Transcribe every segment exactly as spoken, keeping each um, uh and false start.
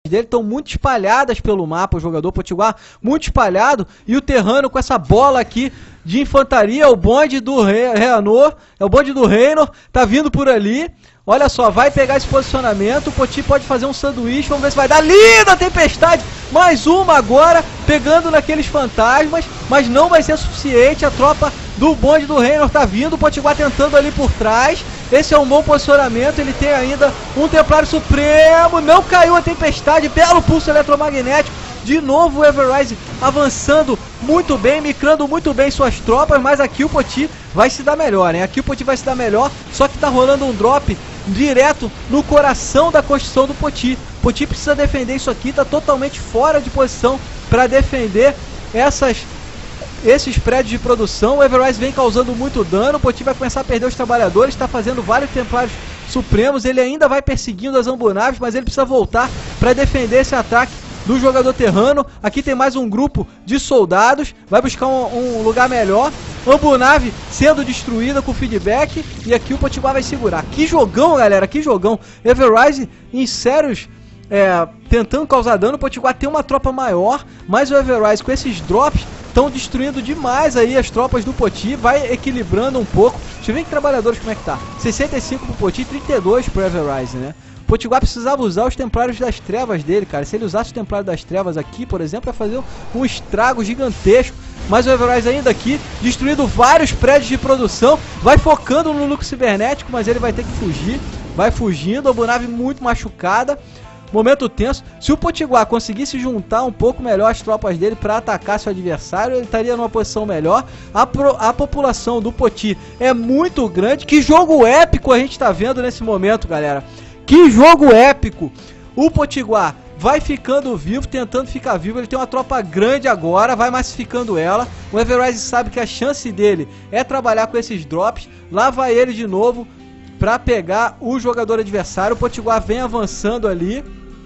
dele estão muito espalhadas pelo mapa, o jogador potiguar muito espalhado, e o Terrano com essa bola aqui de infantaria, o bonde do Reanor, é o bonde do Reynor, tá vindo por ali, olha só, vai pegar esse posicionamento, o Poti pode fazer um sanduíche, vamos ver se vai dar, linda tempestade, mais uma agora, pegando naqueles fantasmas, mas não vai ser suficiente, a tropa do bonde do Reynor tá vindo, o Potiguar tentando ali por trás, esse é um bom posicionamento, ele tem ainda um Templário Supremo, não caiu a tempestade, belo pulso eletromagnético, de novo o Everrise avançando muito bem, micrando muito bem suas tropas, mas aqui o Poti vai se dar melhor, hein? Aqui o Poti vai se dar melhor, só que tá rolando um drop direto no coração da construção do Poti. Poti precisa defender isso aqui, tá totalmente fora de posição para defender essas... esses prédios de produção. O Everrise vem causando muito dano, o Poti vai começar a perder os trabalhadores, está fazendo vários Templários Supremos, ele ainda vai perseguindo as Ambunaves, mas ele precisa voltar para defender esse ataque do jogador Terrano. Aqui tem mais um grupo de soldados, vai buscar um, um lugar melhor, Ambunave sendo destruída com feedback, e aqui o Potiguar vai segurar. Que jogão, galera, que jogão. Everrise em sérios... É, tentando causar dano, o Potiguar tem uma tropa maior, mas o Everrise com esses drops estão destruindo demais aí as tropas do Poti, vai equilibrando um pouco. Deixa eu ver que trabalhadores como é que tá. sessenta e cinco pro Poti, trinta e dois pro Everrise, né? O Potiguar precisava usar os Templários das Trevas dele, cara. Se ele usasse os Templários das Trevas aqui, por exemplo, vai fazer um estrago gigantesco. Mas o Everrise ainda aqui, destruindo vários prédios de produção, vai focando no núcleo cibernético, mas ele vai ter que fugir. Vai fugindo, a Ambunave muito machucada. Momento tenso. Se o Potiguar conseguisse juntar um pouco melhor as tropas dele para atacar seu adversário, ele estaria numa posição melhor. A, pro, a população do Poti é muito grande. Que jogo épico a gente está vendo nesse momento, galera. Que jogo épico. O Potiguar vai ficando vivo, tentando ficar vivo. Ele tem uma tropa grande agora, vai massificando ela. O Everrise sabe que a chance dele é trabalhar com esses drops. Lá vai ele de novo para pegar o jogador adversário. O Potiguar vem avançando ali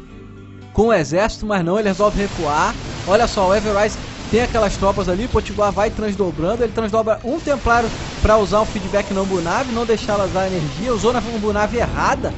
com o exército, mas não, ele resolve recuar. Olha só, o Everrise tem aquelas tropas ali, o Potiguar vai transdobrando, ele transdobra um Templário para usar um feedback na Ambunave, não deixar ela usar energia, usou na Ambunave errada.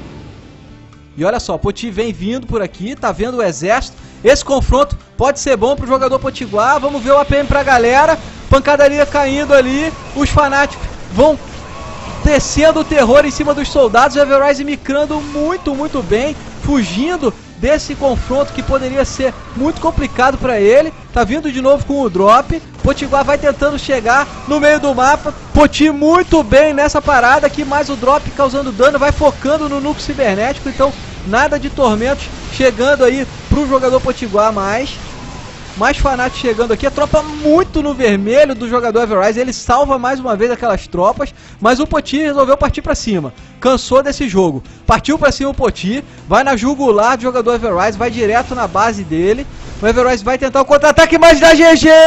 E olha só, o Poti vem vindo por aqui, tá vendo o exército, esse confronto pode ser bom pro jogador Potiguar, vamos ver o A P M pra galera, pancadaria caindo ali, os fanáticos vão descendo o terror em cima dos soldados, o Everrise micrando muito, muito bem, fugindo desse confronto que poderia ser muito complicado para ele. Tá vindo de novo com o drop. Potiguar vai tentando chegar no meio do mapa. Poti muito bem nessa parada aqui, mais o drop causando dano, vai focando no núcleo cibernético, então nada de tormentos chegando aí pro jogador Potiguar mais. Mais fanáticos chegando aqui, a tropa muito no vermelho do jogador Everrise, ele salva mais uma vez aquelas tropas, mas o Poti resolveu partir pra cima, cansou desse jogo, partiu pra cima o Poti, vai na jugular do jogador Everrise, vai direto na base dele, o Everrise vai tentar o contra-ataque, mas dá G G!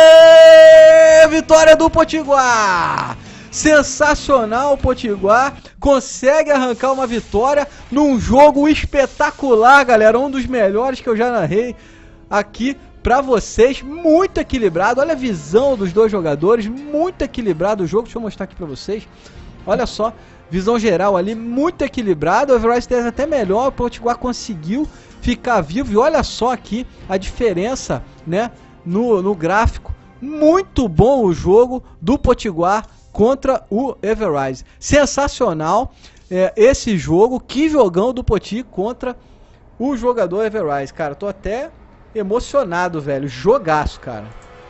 Vitória do Potiguar! Sensacional, o Potiguar consegue arrancar uma vitória num jogo espetacular, galera, um dos melhores que eu já narrei aqui pra vocês, muito equilibrado, olha a visão dos dois jogadores, muito equilibrado o jogo, deixa eu mostrar aqui pra vocês, olha só, visão geral ali, muito equilibrado, o Everrise tem até melhor, o Potiguar conseguiu ficar vivo, e olha só aqui a diferença, né, no, no gráfico, muito bom o jogo do Potiguar contra o Everrise, sensacional é, esse jogo, que jogão do Poti contra o jogador Everrise, cara, tô até emocionado, velho. Jogaço, cara.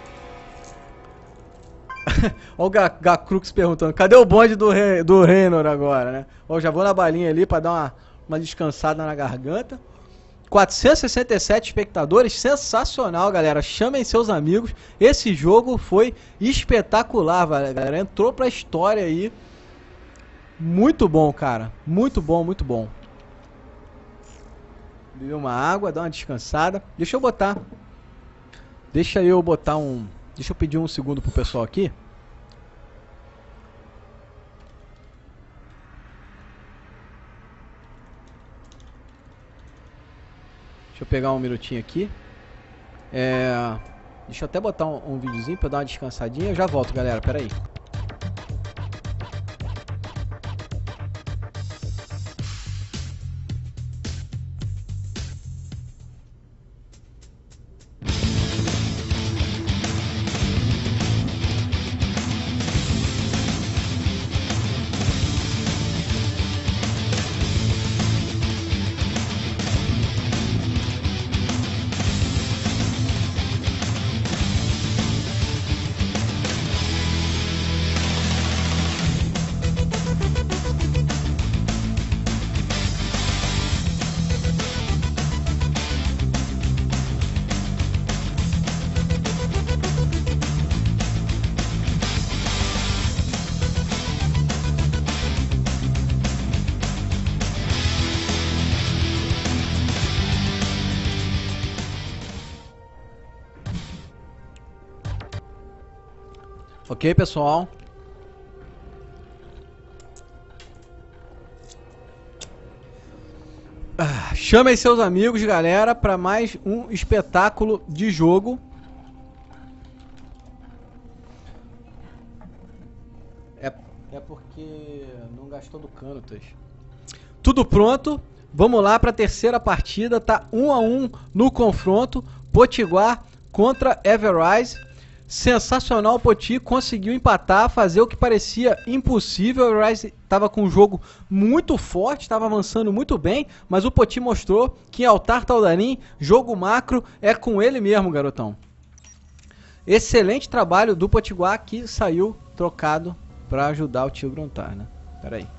Olha o Gakrux perguntando, cadê o bonde do, Re do Reynor agora, né? Ó, já vou na balinha ali pra dar uma, uma descansada na garganta. quatrocentos e sessenta e sete espectadores, sensacional, galera. Chamem seus amigos. Esse jogo foi espetacular, galera. Entrou pra história aí. Muito bom, cara. Muito bom, muito bom. Beber uma água, dar uma descansada. Deixa eu botar. Deixa eu botar um. Deixa eu pedir um segundo pro pessoal aqui. Deixa eu pegar um minutinho aqui. É, deixa eu até botar um, um videozinho pra eu dar uma descansadinha. Eu já volto, galera. Pera aí. Ok, pessoal. Ah, chamem seus amigos, galera, para mais um espetáculo de jogo. É, é porque não gastou do Canutas. Tudo pronto. Vamos lá para a terceira partida. Tá um a um no confronto. Potiguar contra Everrise. Sensacional, o Poti conseguiu empatar, fazer o que parecia impossível. O Everrise estava com um jogo muito forte, estava avançando muito bem, mas o Poti mostrou que em Altar Taldarim, jogo macro, é com ele mesmo, garotão. Excelente trabalho do Potiguar, que saiu trocado para ajudar o tio Gruntar, né? Pera aí.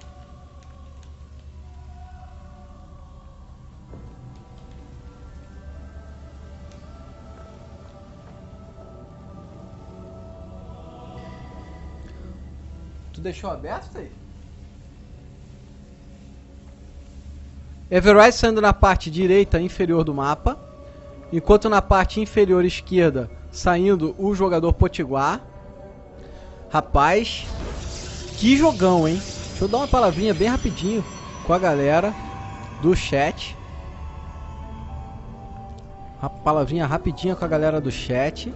Tu deixou aberto aí? Everrise saindo na parte direita inferior do mapa, enquanto na parte inferior esquerda saindo o jogador Potiguar. Rapaz, que jogão, hein? Deixa eu dar uma palavrinha bem rapidinho com a galera do chat. Uma palavrinha rapidinha com a galera do chat.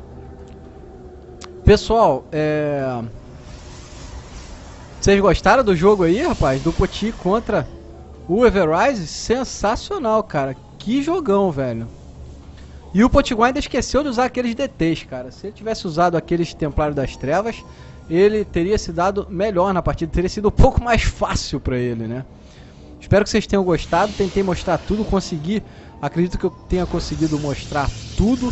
Pessoal, é... vocês gostaram do jogo aí, rapaz? Do Poti contra o Everrise? Sensacional, cara. Que jogão, velho. E o Potiguar ainda esqueceu de usar aqueles D Ts, cara. Se ele tivesse usado aqueles Templários das Trevas, ele teria se dado melhor na partida. Teria sido um pouco mais fácil pra ele, né? Espero que vocês tenham gostado. Tentei mostrar tudo, consegui. Acredito que eu tenha conseguido mostrar tudo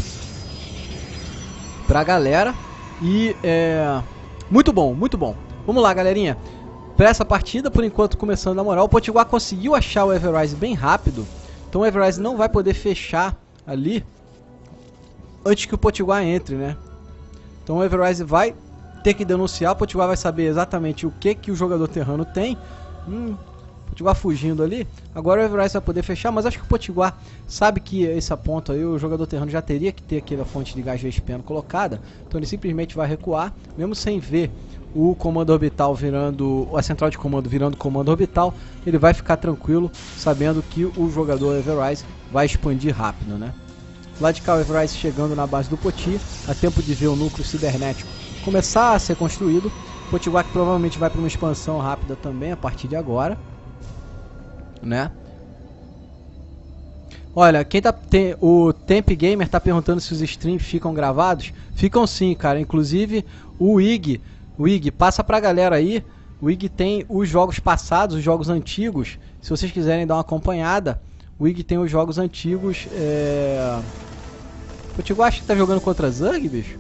pra galera. E é... muito bom, muito bom. Vamos lá, galerinha. Para essa partida, por enquanto, começando na moral, o Potiguar conseguiu achar o Everrise bem rápido. Então o Everrise não vai poder fechar ali antes que o Potiguar entre, né? Então o Everrise vai ter que denunciar. O Potiguar vai saber exatamente o que, que o jogador terrano tem. Hum, o Potiguar fugindo ali. Agora o Everrise vai poder fechar, mas acho que o Potiguar sabe que esse ponto aí o jogador terrano já teria que ter aquela fonte de gás vespeno colocada. Então ele simplesmente vai recuar, mesmo sem ver o comando orbital virando, a central de comando virando comando orbital, ele vai ficar tranquilo, sabendo que o jogador Everrise vai expandir rápido, né? Lá de cá o Everrise chegando na base do Poti, a tempo de ver o núcleo cibernético começar a ser construído. O Potiguar que provavelmente vai para uma expansão rápida também a partir de agora, né? Olha, quem tá tem, o Temp Gamer tá perguntando se os streams ficam gravados. Ficam sim, cara. Inclusive o I G O I G, passa pra galera aí. O I G tem os jogos passados, os jogos antigos. Se vocês quiserem dar uma acompanhada, o I G tem os jogos antigos. É... O Potiguar acha que tá jogando contra Zerg, bicho?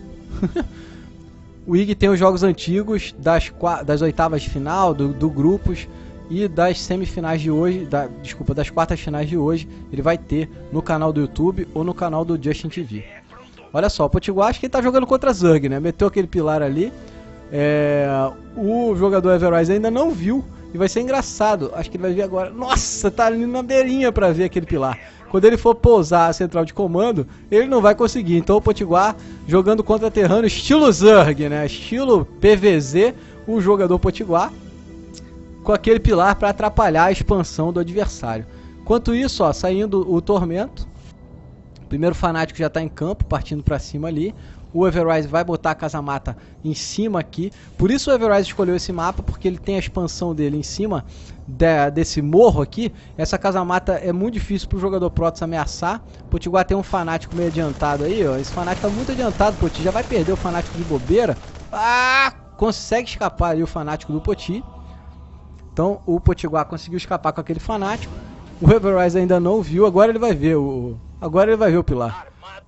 O I G tem os jogos antigos das, das oitavas de final, do, do grupos e das semifinais de hoje. Da, desculpa, das quartas finais de hoje. Ele vai ter no canal do YouTube ou no canal do Justin T V. Olha só, o Potiguar acho que ele tá jogando contra Zerg, né? Meteu aquele pilar ali. É, o jogador Everrise ainda não viu e vai ser engraçado. Acho que ele vai ver agora. Nossa, tá ali na beirinha pra ver aquele pilar. Quando ele for pousar a central de comando, ele não vai conseguir. Então o Potiguar jogando contra terrano estilo Zerg, né? Estilo P V Z, o jogador Potiguar com aquele pilar para atrapalhar a expansão do adversário. Enquanto isso, ó, saindo o Tormento. O primeiro fanático já tá em campo, partindo para cima ali. O Everrise vai botar a casa-mata em cima aqui. Por isso o Everrise escolheu esse mapa, porque ele tem a expansão dele em cima de, desse morro aqui. Essa casa-mata é muito difícil para o jogador Protoss ameaçar. O Potiguar tem um fanático meio adiantado aí, ó. Esse fanático tá muito adiantado, Poti. Já vai perder o fanático de bobeira. Ah! Consegue escapar ali o fanático do Poti. Então o Potiguar conseguiu escapar com aquele fanático. O Everrise ainda não viu. Agora ele vai ver o... Agora ele vai ver o pilar.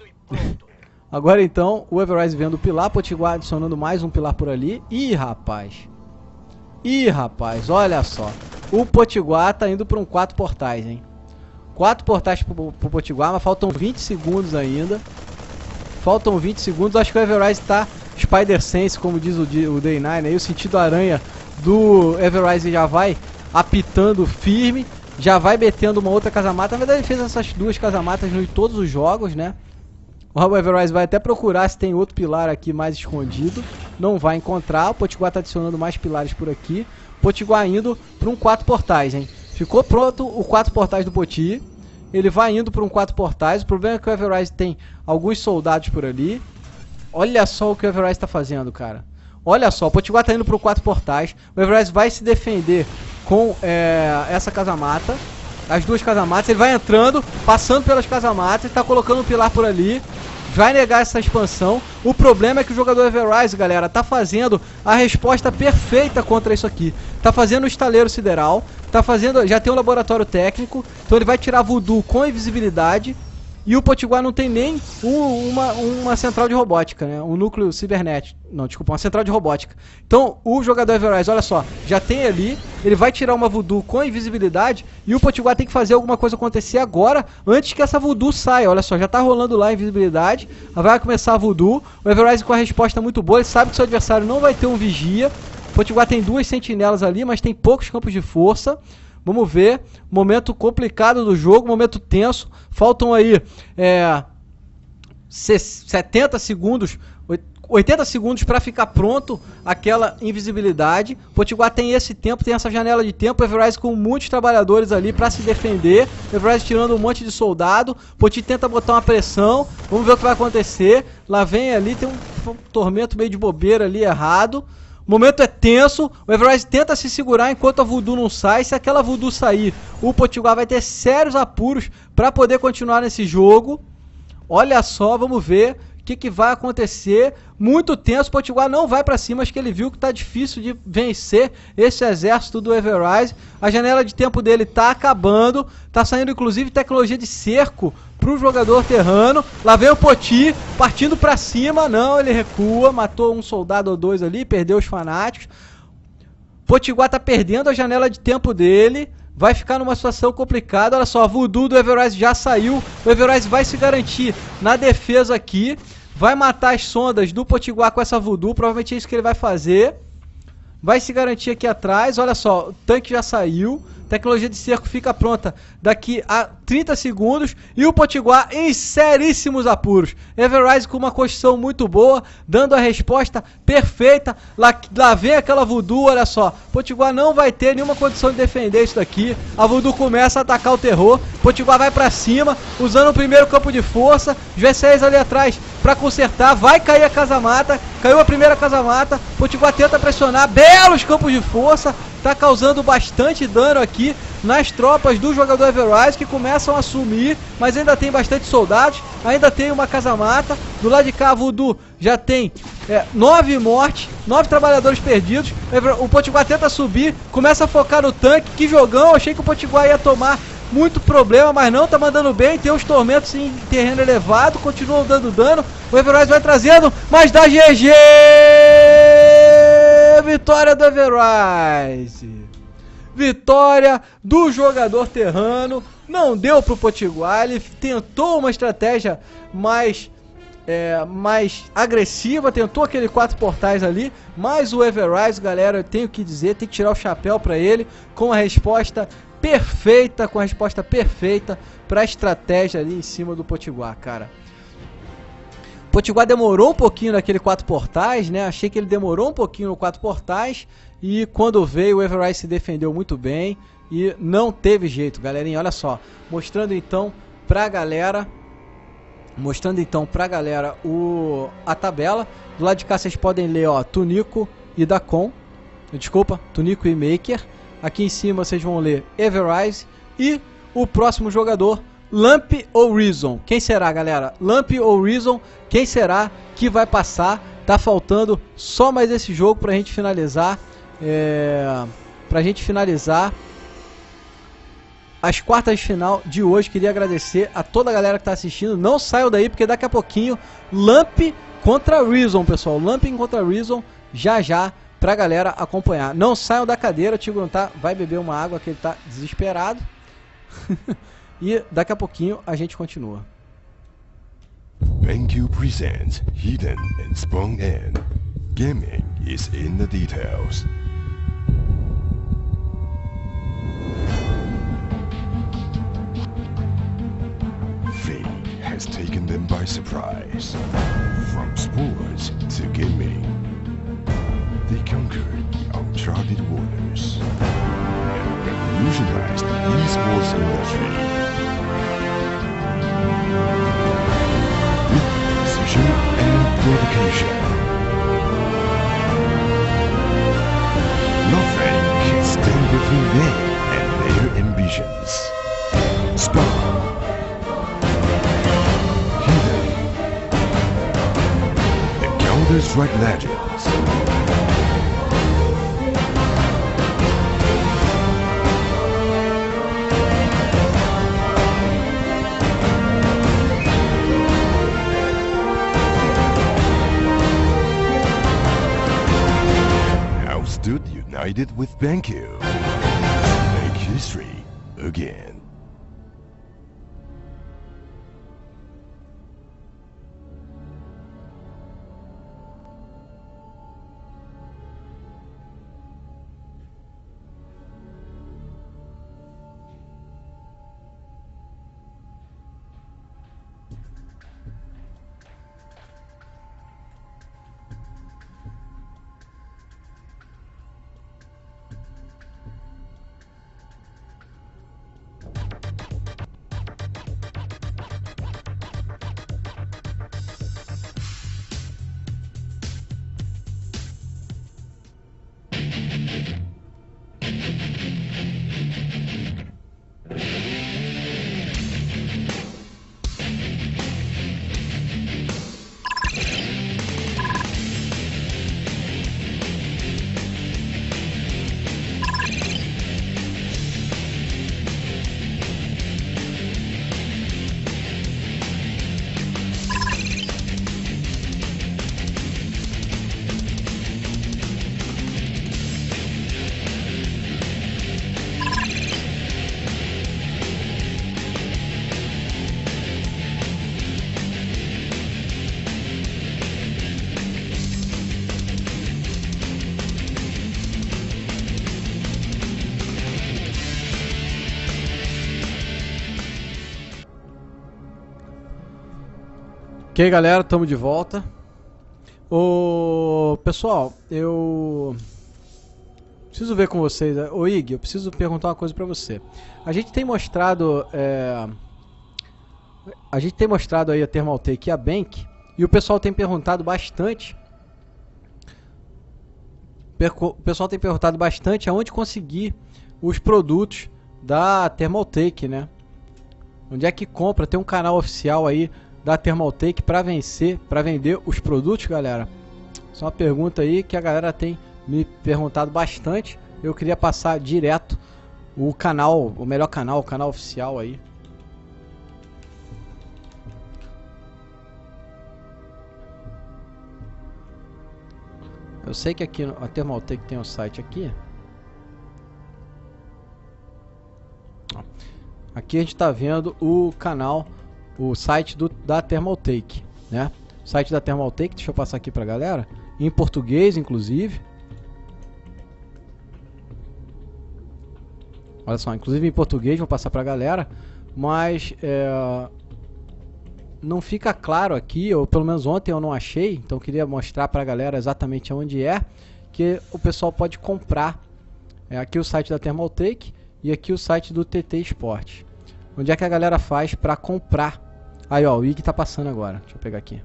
Agora então, o Everrise vendo o pilar, Potiguar adicionando mais um pilar por ali. Ih, rapaz. Ih, rapaz, olha só. O Potiguar tá indo para um quatro portais, hein. quatro portais pro, pro Potiguar, mas faltam vinte segundos ainda. Faltam vinte segundos. Acho que o Everrise tá Spider Sense, como diz o, o Day nine aí. O sentido aranha do Everrise já vai apitando firme. Já vai metendo uma outra casa-mata. Na verdade ele fez essas duas casa-matas em todos os jogos, né. O Everrise vai até procurar se tem outro pilar aqui mais escondido. não vai encontrar. O Potiguar está adicionando mais pilares por aqui. O Potiguar indo para um quatro portais, hein? Ficou pronto o quatro portais do Poti. Ele vai indo para um quatro portais. O problema é que o Everrise tem alguns soldados por ali. Olha só o que o Everrise está fazendo, cara. Olha só, o Potiguar está indo para o quatro portais. O Everrise vai se defender com é, essa casa-mata. As duas casamatas. Ele vai entrando, passando pelas casamatas. Está colocando um pilar por ali. Vai negar essa expansão. O problema é que o jogador Everrise, galera, tá fazendo a resposta perfeita contra isso aqui. Tá fazendo o estaleiro sideral. Tá fazendo, já tem um laboratório técnico. Então ele vai tirar Voodoo com invisibilidade. E o Potiguar não tem nem um, uma, uma central de robótica, né? Um núcleo cibernético. Não, desculpa, uma central de robótica. Então, o jogador Everrise, olha só, já tem ali. Ele vai tirar uma Voodoo com invisibilidade. E o Potiguar tem que fazer alguma coisa acontecer agora, antes que essa Voodoo saia. Olha só, já tá rolando lá a invisibilidade. Vai começar a Voodoo. O Everrise com a resposta muito boa. Ele sabe que seu adversário não vai ter um vigia. O Potiguar tem duas sentinelas ali, mas tem poucos campos de força. Vamos ver, momento complicado do jogo, momento tenso, faltam aí é, setenta segundos, oitenta segundos para ficar pronto aquela invisibilidade. Potiguar tem esse tempo, tem essa janela de tempo, Everrise com muitos trabalhadores ali para se defender, Everrise tirando um monte de soldado, Poti tenta botar uma pressão, vamos ver o que vai acontecer, lá vem ali, tem um, um tormento meio de bobeira ali errado. O momento é tenso, o Everrise tenta se segurar enquanto a Voodoo não sai. Se aquela Voodoo sair, o Potiguar vai ter sérios apuros para poder continuar nesse jogo. Olha só, vamos ver o que, que vai acontecer. Muito tenso, o Potiguar não vai para cima, acho que ele viu que tá difícil de vencer esse exército do Everrise. A janela de tempo dele tá acabando, tá saindo inclusive tecnologia de cerco pro jogador terrano. Lá vem o Poti, partindo pra cima, não, ele recua, matou um soldado ou dois ali, perdeu os fanáticos. Potiguar tá perdendo a janela de tempo dele, vai ficar numa situação complicada. Olha só, a Voodoo do Everrise já saiu, o Everrise vai se garantir na defesa aqui, vai matar as sondas do Potiguar com essa Voodoo, provavelmente é isso que ele vai fazer. Vai se garantir aqui atrás, olha só, o tanque já saiu. Tecnologia de cerco fica pronta daqui a trinta segundos. E o Potiguar em seríssimos apuros. Everrise com uma construção muito boa, dando a resposta perfeita. Lá, lá vem aquela Voodoo, olha só. Potiguar não vai ter nenhuma condição de defender isso daqui. A Voodoo começa a atacar o terror. Potiguar vai pra cima, usando o primeiro campo de força. Os V seis ali atrás pra consertar. Vai cair a casa-mata. Caiu a primeira casa-mata. Potiguar tenta pressionar. Belos campos de força. Tá causando bastante dano aqui nas tropas do jogador Everrise, que começam a sumir, mas ainda tem bastante soldados, ainda tem uma casa-mata. Do lado de cá a Voodoo já tem é, nove mortes, nove trabalhadores perdidos. O Potiguar tenta subir, começa a focar no tanque. Que jogão, achei que o Potiguar ia tomar muito problema, mas não, tá mandando bem. Tem os tormentos em terreno elevado, continuam dando dano. O Everrise vai trazendo, mas dá G G! Vitória do Everrise! Vitória do jogador terrano. Não deu pro Potiguar, ele tentou uma estratégia mais, é, mais agressiva, tentou aquele quatro portais ali, mas o Everrise, galera, eu tenho que dizer, tem que tirar o chapéu pra ele, com a resposta perfeita, com a resposta perfeita pra estratégia ali em cima do Potiguar, cara. Potiguar demorou um pouquinho naquele quatro portais, né? Achei que ele demorou um pouquinho no quatro portais. E quando veio, o Everrise se defendeu muito bem. E não teve jeito, galerinha. Olha só. Mostrando então pra galera. Mostrando então pra galera o, a tabela. Do lado de cá vocês podem ler, ó. Tunico e Dacon. Desculpa, Tunico e Maker. Aqui em cima vocês vão ler Everrise. E o próximo jogador, Lamp ou Reason? Quem será, galera? Lamp ou Reason? Quem será que vai passar? Tá faltando só mais esse jogo pra gente finalizar. É... Pra gente finalizar as quartas de final de hoje. Queria agradecer a toda a galera que tá assistindo. Não saiam daí, porque daqui a pouquinho Lamp contra Reason, pessoal. Lamp contra Reason já já pra galera acompanhar. Não saiam da cadeira. O Tigro tá... vai beber uma água, que ele tá desesperado. E daqui a pouquinho a gente continua. BenQ presents Hidden and Sprung In. Gaming is in the details. Fate has taken them by surprise. From sports to gaming, They conquered the uncharted waters and revolutionized the esports industry. With precision and dedication, nothing can stand between them and their ambitions. Spawn, Hidden, the Counter-Strike legends. Now stood united with BenQ. Make history again. Ok, galera, estamos de volta. Ô, pessoal, eu preciso ver com vocês. Ô, Ig, eu preciso perguntar uma coisa pra você. A gente tem mostrado, é, a gente tem mostrado aí a Thermaltake e a Bank, e o pessoal tem perguntado bastante. O pessoal tem perguntado bastante aonde conseguir os produtos da Thermaltake, né? Onde é que compra? Tem um canal oficial aí da Thermaltake para vencer, para vender os produtos, galera? Essa é uma pergunta aí que a galera tem me perguntado bastante. Eu queria passar direto o canal, o melhor canal, o canal oficial aí. Eu sei que aqui a Thermaltake tem um site aqui. Aqui a gente está vendo o canal, o site do, da Thermaltake, né? O site da Thermaltake, deixa eu passar aqui pra galera, em português inclusive. Olha só, inclusive em português, vou passar pra galera, mas é, não fica claro aqui, ou pelo menos ontem eu não achei, então eu queria mostrar pra galera exatamente onde é que o pessoal pode comprar. É aqui o site da Thermaltake e aqui o site do T T Esportes. Onde é que a galera faz pra comprar? Aí ó, o Ig tá passando agora. Deixa eu pegar aqui.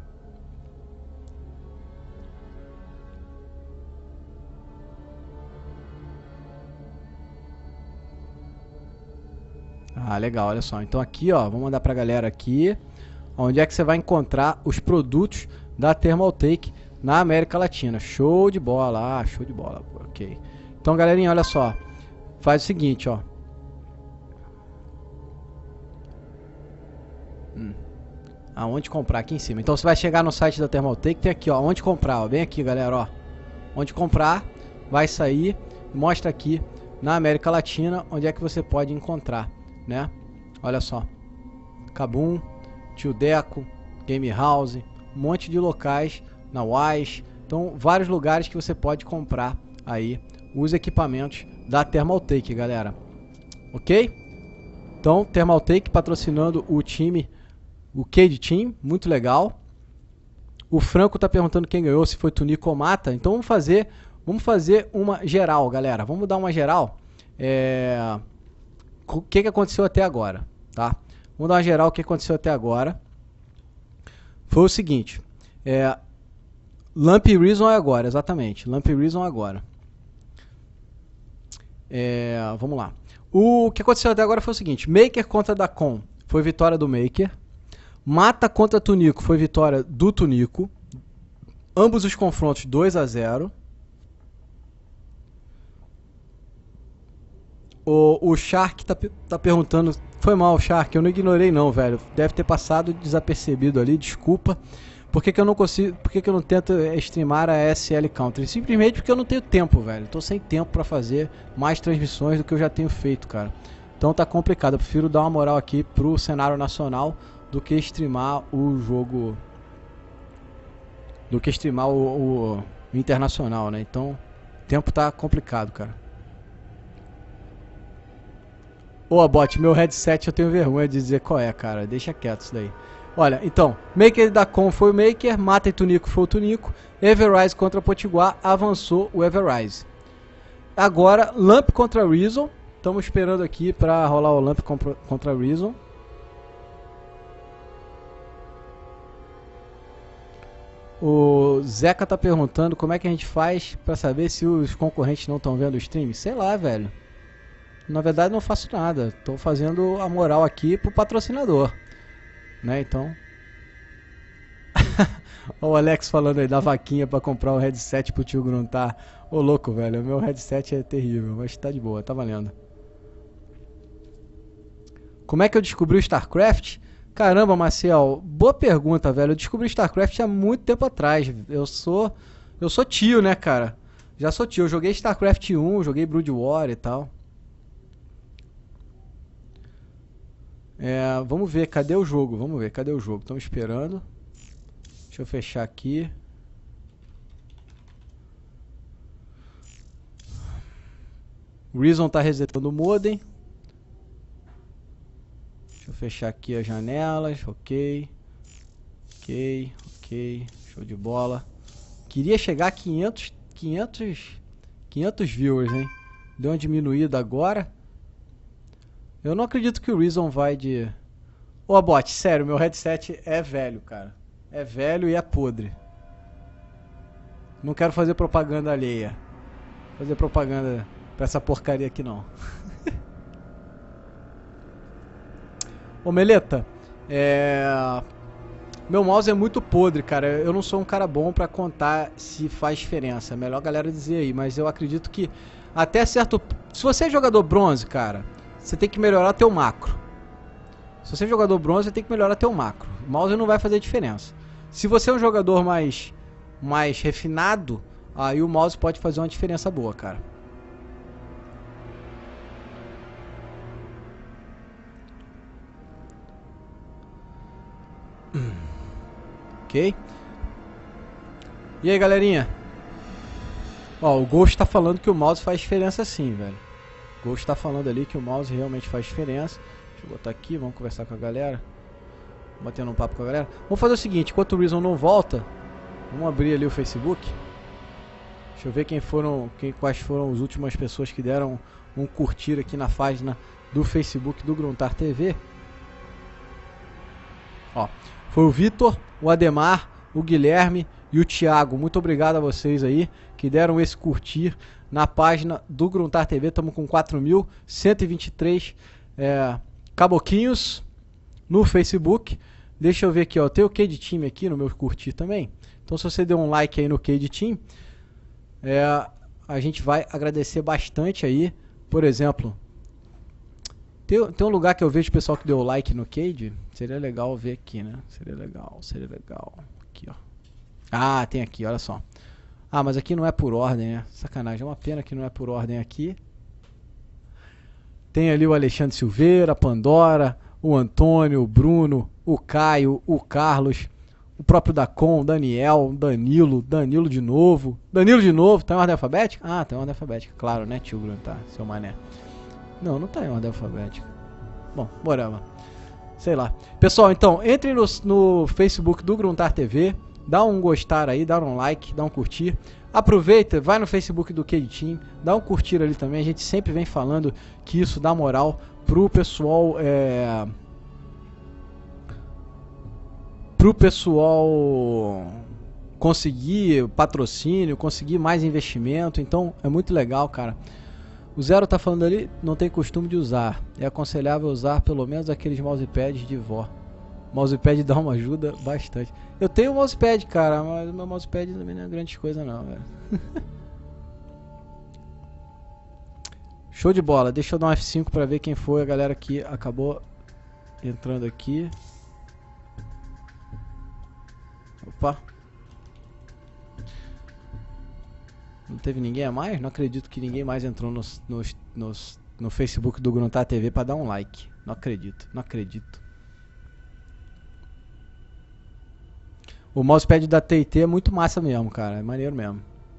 Ah, legal, olha só. Então aqui ó, vou mandar pra galera aqui onde é que você vai encontrar os produtos da Thermaltake na América Latina. Show de bola, ah, show de bola. Ok. Então galerinha, olha só. Faz o seguinte, ó. Hum. Aonde comprar aqui em cima. Então você vai chegar no site da Thermaltake, tem aqui ó, onde comprar, ó, bem aqui galera, ó. Onde comprar, vai sair, mostra aqui na América Latina onde é que você pode encontrar, né? Olha só. Kabum, Tio Deco, Game House, um monte de locais na Wise. Então vários lugares que você pode comprar aí os equipamentos da Thermaltake, galera. Ok? Então Thermaltake patrocinando o time, o Cade Team, muito legal. O Franco tá perguntando quem ganhou, se foi Tunico ou Mata. Então vamos fazer Vamos fazer uma geral, galera. Vamos dar uma geral. É... O que, que aconteceu até agora, tá? Vamos dar uma geral o que aconteceu até agora. Foi o seguinte. É... Lamp Reason é agora, exatamente. Lamp Reason agora. É... Vamos lá. O que aconteceu até agora foi o seguinte. Maker contra Dacon foi vitória do Maker. Mata contra Tunico foi vitória do Tunico. Ambos os confrontos dois a zero. O, o Shark tá, tá perguntando. Foi mal, Shark, eu não ignorei não, velho. Deve ter passado desapercebido ali, desculpa. Por que, que eu não consigo. Por que, que eu não tento streamar a S L Country? Simplesmente porque eu não tenho tempo, velho. Tô sem tempo pra fazer mais transmissões do que eu já tenho feito, cara. Então tá complicado. Eu prefiro dar uma moral aqui pro cenário nacional do que streamar o jogo. Do que streamar o, o, o internacional, né? Então, o tempo tá complicado, cara. Ô, Abot, meu headset eu tenho vergonha de dizer qual é, cara. Deixa quieto isso daí. Olha, então, Maker da Com foi o Maker, Mata e Tunico foi o Tunico, Everrise contra Potiguar, avançou o Everrise. Agora, Lamp contra Reason. Estamos esperando aqui pra rolar o Lamp contra Reason. O Zeca tá perguntando como é que a gente faz pra saber se os concorrentes não estão vendo o stream. Sei lá, velho. Na verdade não faço nada. Tô fazendo a moral aqui pro patrocinador. Né, então... Olha o Alex falando aí da vaquinha pra comprar o headset pro tio gruntar. Ô louco, velho. O meu headset é terrível, mas tá de boa, tá valendo. Como é que eu descobri o StarCraft? Caramba, Marcel, boa pergunta, velho. Eu descobri StarCraft há muito tempo atrás. Eu sou eu sou tio, né, cara? Já sou tio. Eu joguei StarCraft um, joguei Brood War e tal. É, vamos ver, cadê o jogo? Vamos ver, cadê o jogo? Estamos esperando. Deixa eu fechar aqui. O Reason tá resetando o modem. Deixa eu fechar aqui as janelas, ok, ok, ok, show de bola. Queria chegar a quinhentos, quinhentos, quinhentos viewers, hein? Deu uma diminuída agora. Eu não acredito que o Reason vai de... Ô, Abot, sério, meu headset é velho, cara. É velho e é podre. Não quero fazer propaganda alheia. Fazer propaganda pra essa porcaria aqui, não. Ô, Meleta, é... meu mouse é muito podre, cara. Eu não sou um cara bom pra contar se faz diferença. É melhor a galera dizer aí, mas eu acredito que até certo... Se você é jogador bronze, cara, você tem que melhorar teu macro. Se você é jogador bronze, você tem que melhorar teu macro. O mouse não vai fazer diferença. Se você é um jogador mais, mais refinado, aí o mouse pode fazer uma diferença boa, cara. Ok? E aí, galerinha? Ó, o Ghost tá falando que o mouse faz diferença sim, velho. O Ghost tá falando ali que o mouse realmente faz diferença. Deixa eu botar aqui, vamos conversar com a galera. Batendo um papo com a galera. Vamos fazer o seguinte, enquanto o Reason não volta, vamos abrir ali o Facebook. Deixa eu ver quem foram, quem, quais foram as últimas pessoas que deram um curtir aqui na página do Facebook do Gruntar T V. Ó, foi o Vitor, o Ademar, o Guilherme e o Thiago. Muito obrigado a vocês aí que deram esse curtir na página do Gruntar T V. Estamos com quatro mil cento e vinte e três é, caboquinhos no Facebook. Deixa eu ver aqui, ó, tem o Cade Team aqui no meu curtir também. Então se você der um like aí no Cade Team, é, a gente vai agradecer bastante aí. Por exemplo, tem, tem um lugar que eu vejo o pessoal que deu like no Cade. Seria legal ver aqui, né? Seria legal, seria legal. Aqui, ó. Ah, tem aqui, olha só. Ah, mas aqui não é por ordem, né? Sacanagem, é uma pena que não é por ordem aqui. Tem ali o Alexandre Silveira, a Pandora, o Antônio, o Bruno, o Caio, o Carlos, o próprio Dacon, o Daniel, o Danilo, Danilo de novo. Danilo de novo, tá em ordem alfabética? Ah, tá em ordem alfabética, claro, né, tio Bruno, tá, seu mané. Não, não tá em ordem alfabética. Bom, bora lá. Sei lá. Pessoal, então, entrem no, no Facebook do Gruntar T V, dá um gostar aí, dá um like, dá um curtir. Aproveita, vai no Facebook do Cade Team, dá um curtir ali também. A gente sempre vem falando que isso dá moral pro pessoal, é... pro pessoal conseguir patrocínio, conseguir mais investimento. Então é muito legal, cara. O Zero tá falando ali, não tem costume de usar. É aconselhável usar pelo menos aqueles mousepads de vó. Mousepad dá uma ajuda bastante. Eu tenho um mousepad, cara, mas o meu mousepad também não é grande coisa não, velho. Show de bola. Deixa eu dar um F cinco pra ver quem foi a galera que acabou entrando aqui. Opa. Não teve ninguém a mais? Não acredito que ninguém mais entrou nos, nos, nos, no Facebook do Gruntar T V pra dar um like. Não acredito, não acredito. O mousepad da T e T é muito massa mesmo, cara. É maneiro mesmo.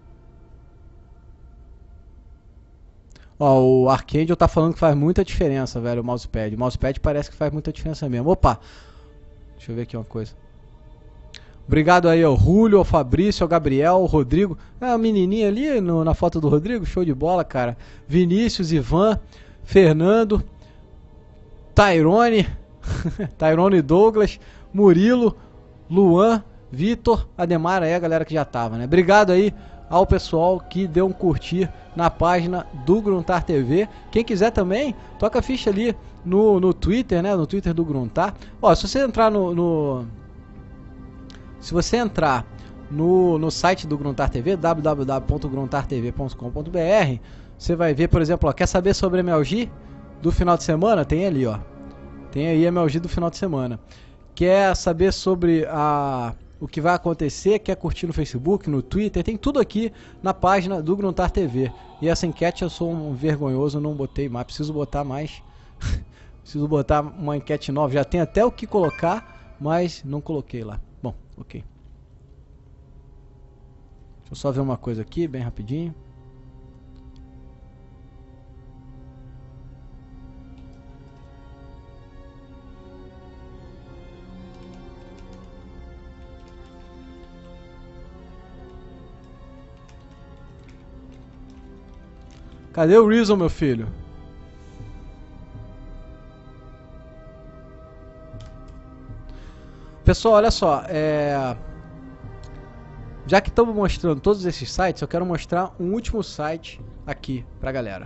Ó, o Arcangel tá falando que faz muita diferença, velho, o mousepad. O mousepad parece que faz muita diferença mesmo. Opa! Deixa eu ver aqui uma coisa. Obrigado aí ao Julio, ao Fabrício, ao Gabriel, ao Rodrigo. É, o menininho ali no, na foto do Rodrigo. Show de bola, cara. Vinícius, Ivan, Fernando, Tyrone, Tyrone Douglas, Murilo, Luan, Vitor, Ademar aí, a galera que já tava, né? Obrigado aí ao pessoal que deu um curtir na página do Gruntar T V. Quem quiser também, toca a ficha ali no, no Twitter, né? No Twitter do Gruntar. Ó, se você entrar no... no se você entrar no, no site do Gruntar T V, w w w ponto gruntar t v ponto com ponto b r, você vai ver, por exemplo, ó, quer saber sobre a M L G do final de semana? Tem ali, ó. Tem aí a M L G do final de semana. Quer saber sobre a... o que vai acontecer, quer curtir no Facebook, no Twitter, tem tudo aqui na página do Gruntar T V. E essa enquete eu sou um vergonhoso, não botei mais, preciso botar mais. Preciso botar uma enquete nova, já tem até o que colocar, mas não coloquei lá. Bom, ok. Deixa eu só ver uma coisa aqui, bem rapidinho. Cadê o Reason, meu filho? Pessoal, olha só, é... já que estamos mostrando todos esses sites, eu quero mostrar um último site aqui pra galera.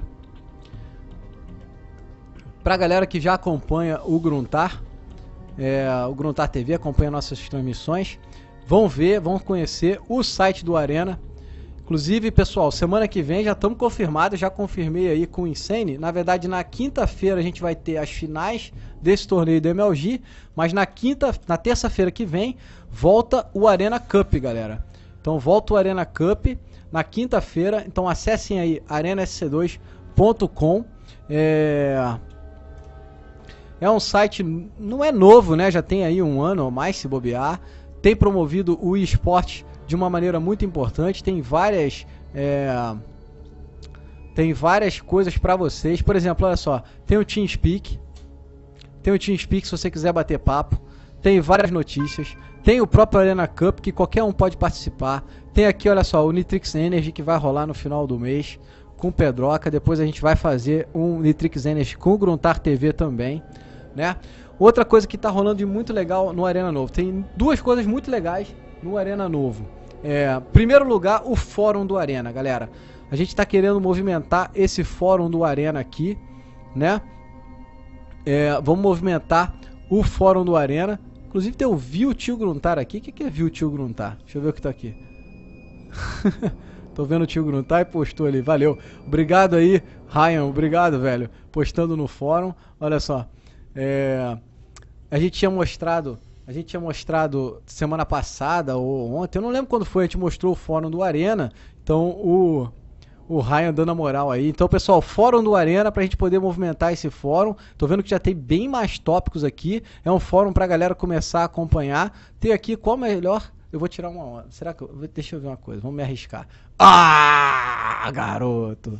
Pra galera que já acompanha o Gruntar, é... o Gruntar T V, acompanha nossas transmissões, vão ver, vão conhecer o site do Arena. Inclusive, pessoal, semana que vem já estamos confirmados, já confirmei aí com o Insane. Na verdade, na quinta-feira a gente vai ter as finais desse torneio do M L G, mas na quinta, na terça-feira que vem, volta o Arena Cup, galera. Então volta o Arena Cup na quinta-feira, então acessem aí arena s c dois ponto com. É... é um site, não é novo, né? Já tem aí um ano ou mais, se bobear. Tem promovido o esporte de uma maneira muito importante, tem várias é, tem várias coisas para vocês. Por exemplo, olha só, tem o TeamSpeak, tem o TeamSpeak se você quiser bater papo, tem várias notícias, tem o próprio Arena Cup que qualquer um pode participar, tem aqui, olha só, o Nitrix Energy que vai rolar no final do mês com o Pedroca, depois a gente vai fazer um Nitrix Energy com o Gruntar T V também, né? Outra coisa que tá rolando de muito legal no Arena Novo, tem duas coisas muito legais no Arena Novo. É, primeiro lugar, o fórum do Arena, galera. A gente está querendo movimentar esse fórum do Arena aqui, né? É, vamos movimentar o fórum do Arena. Inclusive tem o Viu Tio Gruntar aqui. O que, que é Viu Tio Gruntar? Deixa eu ver o que tá aqui. Tô vendo o Tio Gruntar e postou ali. Valeu. Obrigado aí, Ryan. Obrigado, velho. Postando no fórum. Olha só. É, a gente tinha mostrado... A gente tinha mostrado semana passada ou ontem, eu não lembro quando foi, a gente mostrou o fórum do Arena. Então o, o Ryan dando a moral aí. Então, pessoal, fórum do Arena pra gente poder movimentar esse fórum. Tô vendo que já tem bem mais tópicos aqui. É um fórum pra galera começar a acompanhar. Tem aqui qual melhor... Eu vou tirar uma onda. Será que eu... Deixa eu ver uma coisa, vamos me arriscar. Ah, garoto!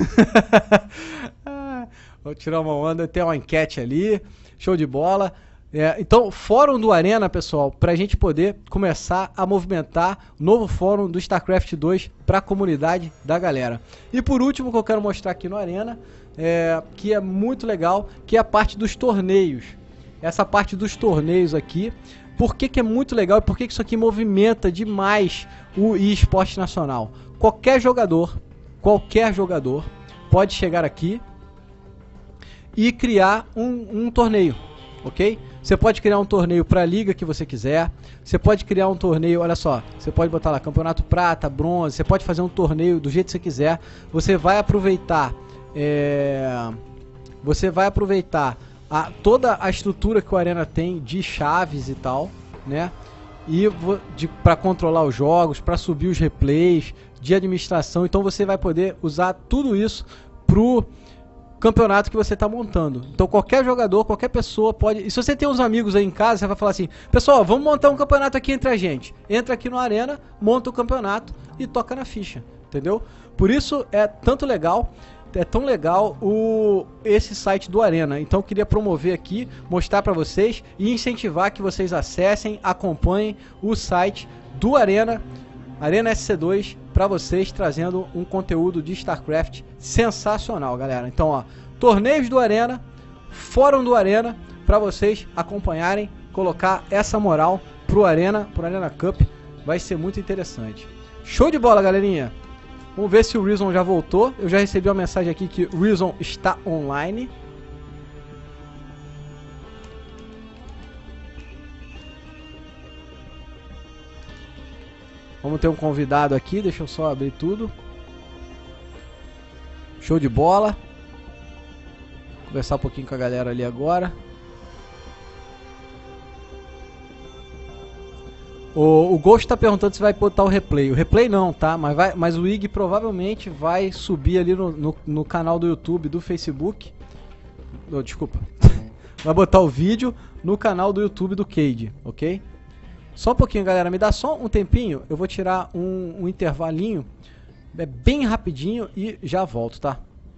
Vou tirar uma onda, tem uma enquete ali. Show de bola. É, então, fórum do Arena, pessoal, para a gente poder começar a movimentar o novo fórum do StarCraft dois para a comunidade da galera. E por último, que eu quero mostrar aqui no Arena, é, que é muito legal, que é a parte dos torneios. Essa parte dos torneios aqui, por que que é muito legal e por que que isso aqui movimenta demais o eSporte nacional? Qualquer jogador, qualquer jogador pode chegar aqui e criar um, um torneio, ok? Você pode criar um torneio para a liga que você quiser. Você pode criar um torneio, olha só, você pode botar lá campeonato prata, bronze. Você pode fazer um torneio do jeito que você quiser. Você vai aproveitar, é, você vai aproveitar a, toda a estrutura que o Arena tem de chaves e tal, né? E para controlar os jogos, para subir os replays, de administração. Então você vai poder usar tudo isso pro campeonato que você está montando. Então qualquer jogador, qualquer pessoa pode... E se você tem uns amigos aí em casa, você vai falar assim: pessoal, vamos montar um campeonato aqui entre a gente. Entra aqui no Arena, monta o campeonato e toca na ficha, entendeu? Por isso é tanto legal, é tão legal o, esse site do Arena. Então eu queria promover aqui, mostrar para vocês e incentivar que vocês acessem, acompanhem o site do Arena, Arena S C dois, para vocês, trazendo um conteúdo de StarCraft sensacional, galera. Então, ó, torneios do Arena, fórum do Arena, para vocês acompanharem, colocar essa moral pro Arena, pro Arena Cup, vai ser muito interessante. Show de bola, galerinha. Vamos ver se o Reason já voltou. Eu já recebi uma mensagem aqui que o Reason está online. Vamos ter um convidado aqui, deixa eu só abrir tudo. Show de bola. Conversar um pouquinho com a galera ali agora. O, o Ghost está perguntando se vai botar o replay. O replay não, tá? Mas, vai, mas o I G provavelmente vai subir ali no, no, no canal do YouTube, do Facebook. Oh, desculpa. Vai botar o vídeo no canal do YouTube do Cade, ok? Só um pouquinho, galera, me dá só um tempinho. Eu vou tirar um, um intervalinho, é bem rapidinho, e já volto, tá?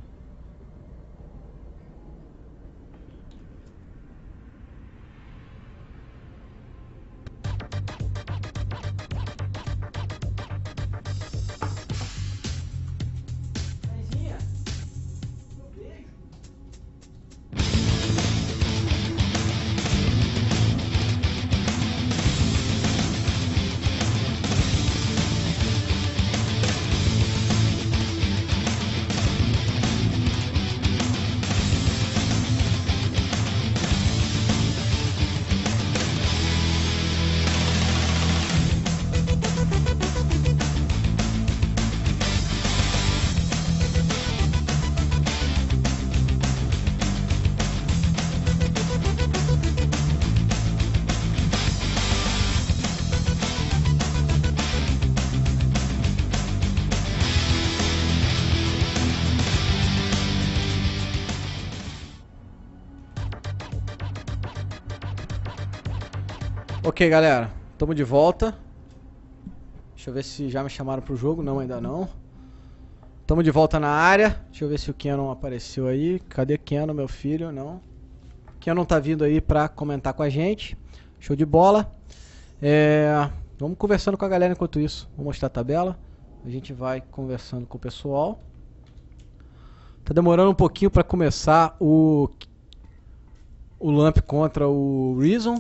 Ok, galera, estamos de volta. Deixa eu ver se já me chamaram pro jogo. Não, ainda não. Estamos de volta na área. Deixa eu ver se o Kenon apareceu aí. Cadê Kenon, meu filho? Não. Kenon tá vindo aí pra comentar com a gente. Show de bola. É... Vamos conversando com a galera enquanto isso. Vou mostrar a tabela. A gente vai conversando com o pessoal. Tá demorando um pouquinho pra começar o... O Lamp contra o Reason.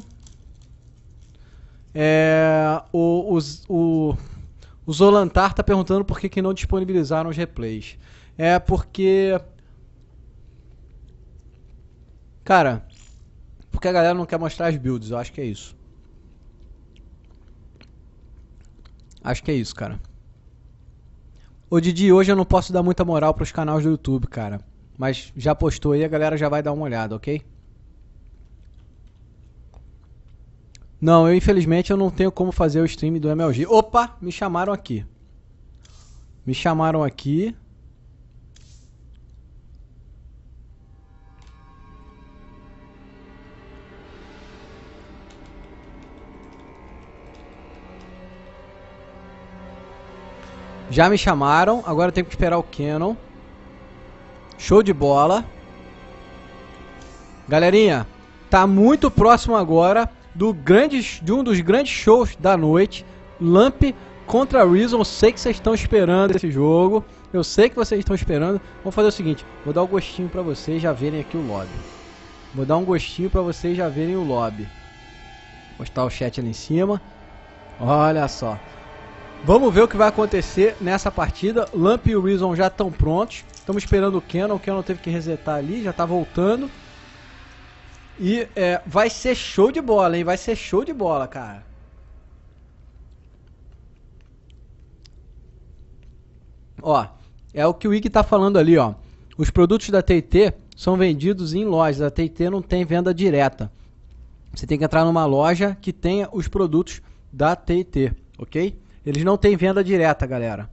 É, o, os, o, o Zolantar tá perguntando por que, que não disponibilizaram os replays. É porque... Cara, porque a galera não quer mostrar as builds, eu acho que é isso. Acho que é isso, cara. Ô Didi, hoje eu não posso dar muita moral pros canais do YouTube, cara. Mas já postou aí, a galera já vai dar uma olhada, ok? Não, eu infelizmente eu não tenho como fazer o stream do M L G. Opa, me chamaram aqui. Me chamaram aqui. Já me chamaram, agora eu tenho que esperar o Kenon. Show de bola. Galerinha, tá muito próximo agora do grande, de um dos grandes shows da noite, Lamp contra Reason. Eu sei que vocês estão esperando esse jogo, eu sei que vocês estão esperando. Vamos fazer o seguinte, vou dar um gostinho pra vocês já verem aqui o lobby. Vou dar um gostinho pra vocês já verem o lobby. Postar o chat ali em cima. Olha só. Vamos ver o que vai acontecer nessa partida. Lamp e o Reason já estão prontos. Estamos esperando o Cannon. O Cannon teve que resetar ali, já tá voltando. E é, vai ser show de bola, hein? Vai ser show de bola, cara. Ó, é o que o Ig tá falando ali, ó. Os produtos da T e T são vendidos em lojas. A T e T não tem venda direta. Você tem que entrar numa loja que tenha os produtos da T e T, ok? Eles não têm venda direta, galera.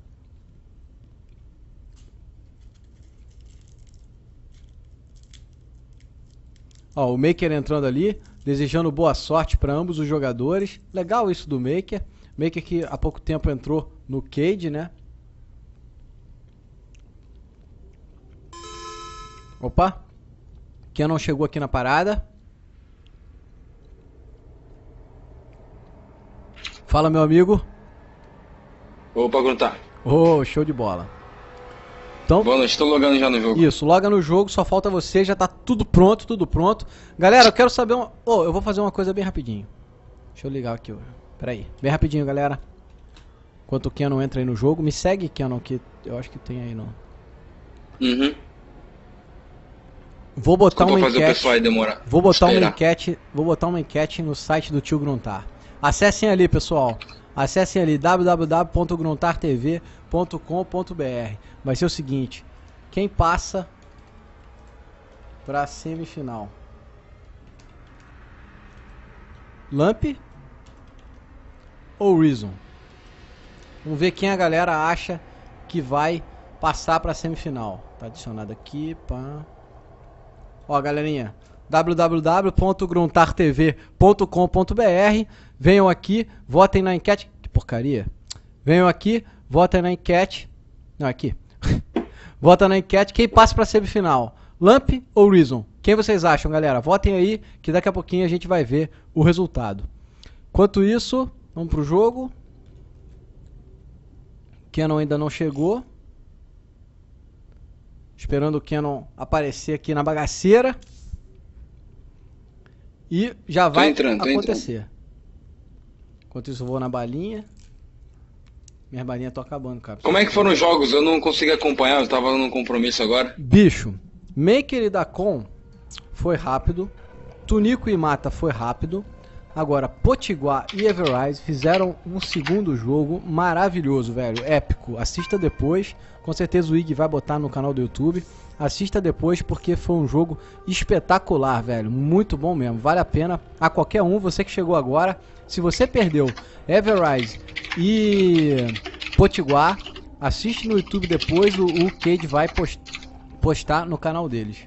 Ó, o Maker entrando ali, desejando boa sorte para ambos os jogadores. Legal isso do Maker. Maker que há pouco tempo entrou no Cade, né? Opa! Cannon chegou aqui na parada. Fala, meu amigo. Opa, Gruntar. Oh, show de bola. Então, boa noite, tô logando já no jogo. Isso, loga no jogo, só falta você, já tá tudo pronto, tudo pronto. Galera, eu quero saber um... Oh, eu vou fazer uma coisa bem rapidinho. Deixa eu ligar aqui, pera aí. Bem rapidinho, galera. Enquanto o Cannon entra aí no jogo. Me segue, Cannon, que eu acho que tem aí no... Uhum. Vou botar uma fazer enquete. O pessoal aí demorar. Vou botar Esperar. uma enquete, vou botar uma enquete no site do Tio Gruntar. Acessem ali, pessoal. Acessem ali w w w ponto gruntar t v ponto com ponto b r. Vai ser o seguinte: quem passa para semifinal? Lamp ou Reason? Vamos ver quem a galera acha que vai passar para semifinal. Tá adicionado aqui, pá. Ó, galerinha, w w w ponto gruntar t v ponto com ponto b r. Venham aqui, votem na enquete. Que porcaria. Venham aqui, votem na enquete. Não, aqui. Vota na enquete. Quem passa para semifinal? Lamp ou Reason? Quem vocês acham, galera? Votem aí, que daqui a pouquinho a gente vai ver o resultado. Enquanto isso, vamos pro jogo. Cannon ainda não chegou. Esperando o Cannon aparecer aqui na bagaceira. E já vai entrando, acontecer. Enquanto isso eu vou na balinha. Minha balinha tá acabando, cara. Como é que foram os jogos? Eu não consegui acompanhar, eu tava num compromisso agora. Bicho, Maker e Dacon foi rápido. Tunico e Mata foi rápido. Agora, Potiguar e Everrise fizeram um segundo jogo maravilhoso, velho. Épico. Assista depois. Com certeza o Ig vai botar no canal do YouTube. Assista depois porque foi um jogo espetacular, velho. Muito bom mesmo. Vale a pena a qualquer um. Você que chegou agora. Se você perdeu Everrise e Potiguar, assiste no YouTube depois. O, o Cade vai post, postar no canal deles.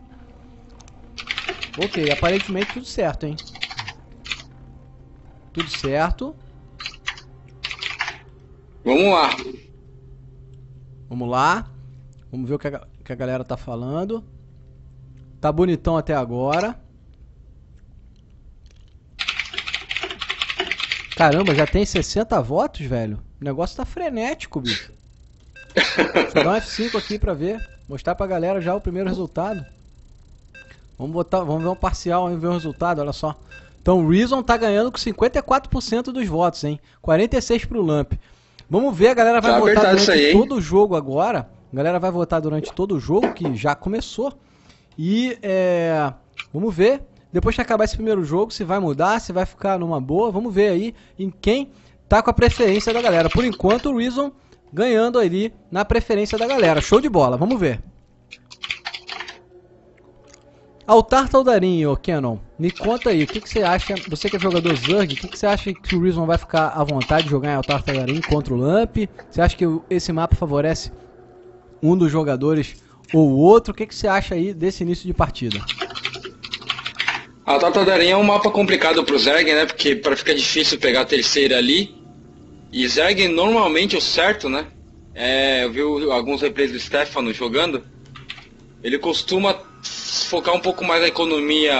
Ok, aparentemente tudo certo, hein? Tudo certo. Vamos lá. Vamos lá. Vamos ver o que a, que a galera tá falando. Tá bonitão até agora. Caramba, já tem sessenta votos, velho. O negócio tá frenético, bicho. Deixa eu dar um F cinco aqui pra ver. Mostrar pra galera já o primeiro resultado. Vamos botar, vamos ver um parcial e ver o resultado, olha só. Então o Reason tá ganhando com cinquenta e quatro por cento dos votos, hein? quarenta e seis por cento pro Lamp. Vamos ver, a galera vai tá votar durante aí, todo o jogo agora. A galera vai votar durante todo o jogo, que já começou. E é, vamos ver, depois que acabar esse primeiro jogo, se vai mudar, se vai ficar numa boa. Vamos ver aí em quem tá com a preferência da galera. Por enquanto o Reason ganhando ali na preferência da galera. Show de bola, vamos ver. Altar Taldarim, ô Cannon, me conta aí, o que, que você acha, você que é jogador Zerg, o que, que você acha que o Reason vai ficar à vontade de jogar em Altar Taldarim contra o Lamp? Você acha que esse mapa favorece um dos jogadores ou o outro? O que, que você acha aí desse início de partida? Altar Taldarim é um mapa complicado pro Zerg, né, porque para ficar difícil pegar a terceira ali. E Zerg normalmente o certo, né, é, eu vi alguns replays do Stefano jogando, ele costuma focar um pouco mais na economia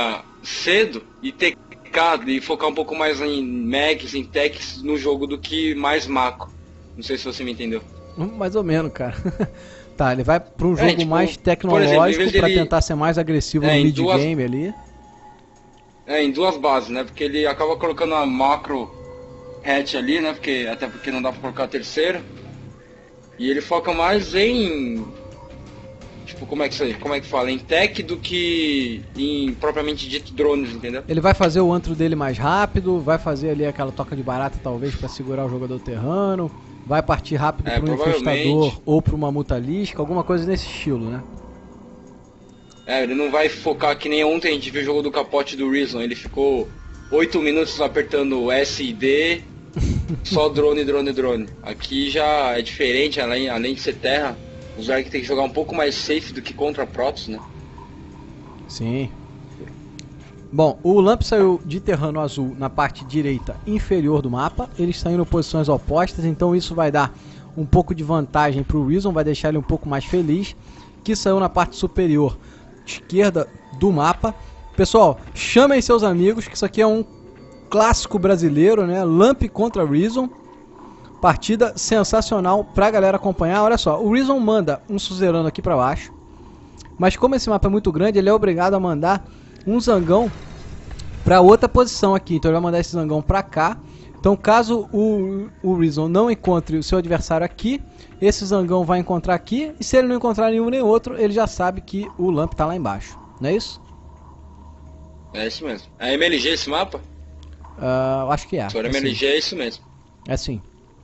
cedo e ter e focar um pouco mais em mags, em techs no jogo do que mais macro. Não sei se você me entendeu. Mais ou menos, cara. Tá, ele vai para um jogo é, tipo, mais tecnológico para ele... tentar ser mais agressivo é, no mid-game duas... ali. É, em duas bases, né? Porque ele acaba colocando a macro hatch ali, né? Porque, até porque não dá pra colocar a terceira. E ele foca mais em... Tipo, como é que, como é que fala? Em tech do que em propriamente dito drones, entendeu? Ele vai fazer o antro dele mais rápido, vai fazer ali aquela toca de barata talvez para segurar o jogador terrano, vai partir rápido é, para um infestador ou para uma mutalisca, alguma coisa nesse estilo, né? É, ele não vai focar que nem ontem a gente viu o jogo do capote do Reason, ele ficou oito minutos apertando S e D, só drone, drone, drone. Aqui já é diferente, além, além de ser terra, o Zerg tem que jogar um pouco mais safe do que contra Protoss, né? Sim. Bom, o Lamp saiu de terrano azul na parte direita inferior do mapa. Eles estão indo em posições opostas, então isso vai dar um pouco de vantagem para o Reason, vai deixar ele um pouco mais feliz. Que saiu na parte superior esquerda do mapa. Pessoal, chamem seus amigos, que isso aqui é um clássico brasileiro, né? Lamp contra Reason. Partida sensacional pra galera acompanhar. Olha só, o Reason manda um suzerano aqui pra baixo, mas como esse mapa é muito grande, ele é obrigado a mandar um zangão pra outra posição aqui. Então ele vai mandar esse zangão pra cá. Então caso o, o Reason não encontre o seu adversário aqui, esse zangão vai encontrar aqui. E se ele não encontrar nenhum nem outro, ele já sabe que o Lamp tá lá embaixo. Não é isso? É isso mesmo. É M L G esse mapa? Uh, acho que é. Se for M L G é isso mesmo. É sim.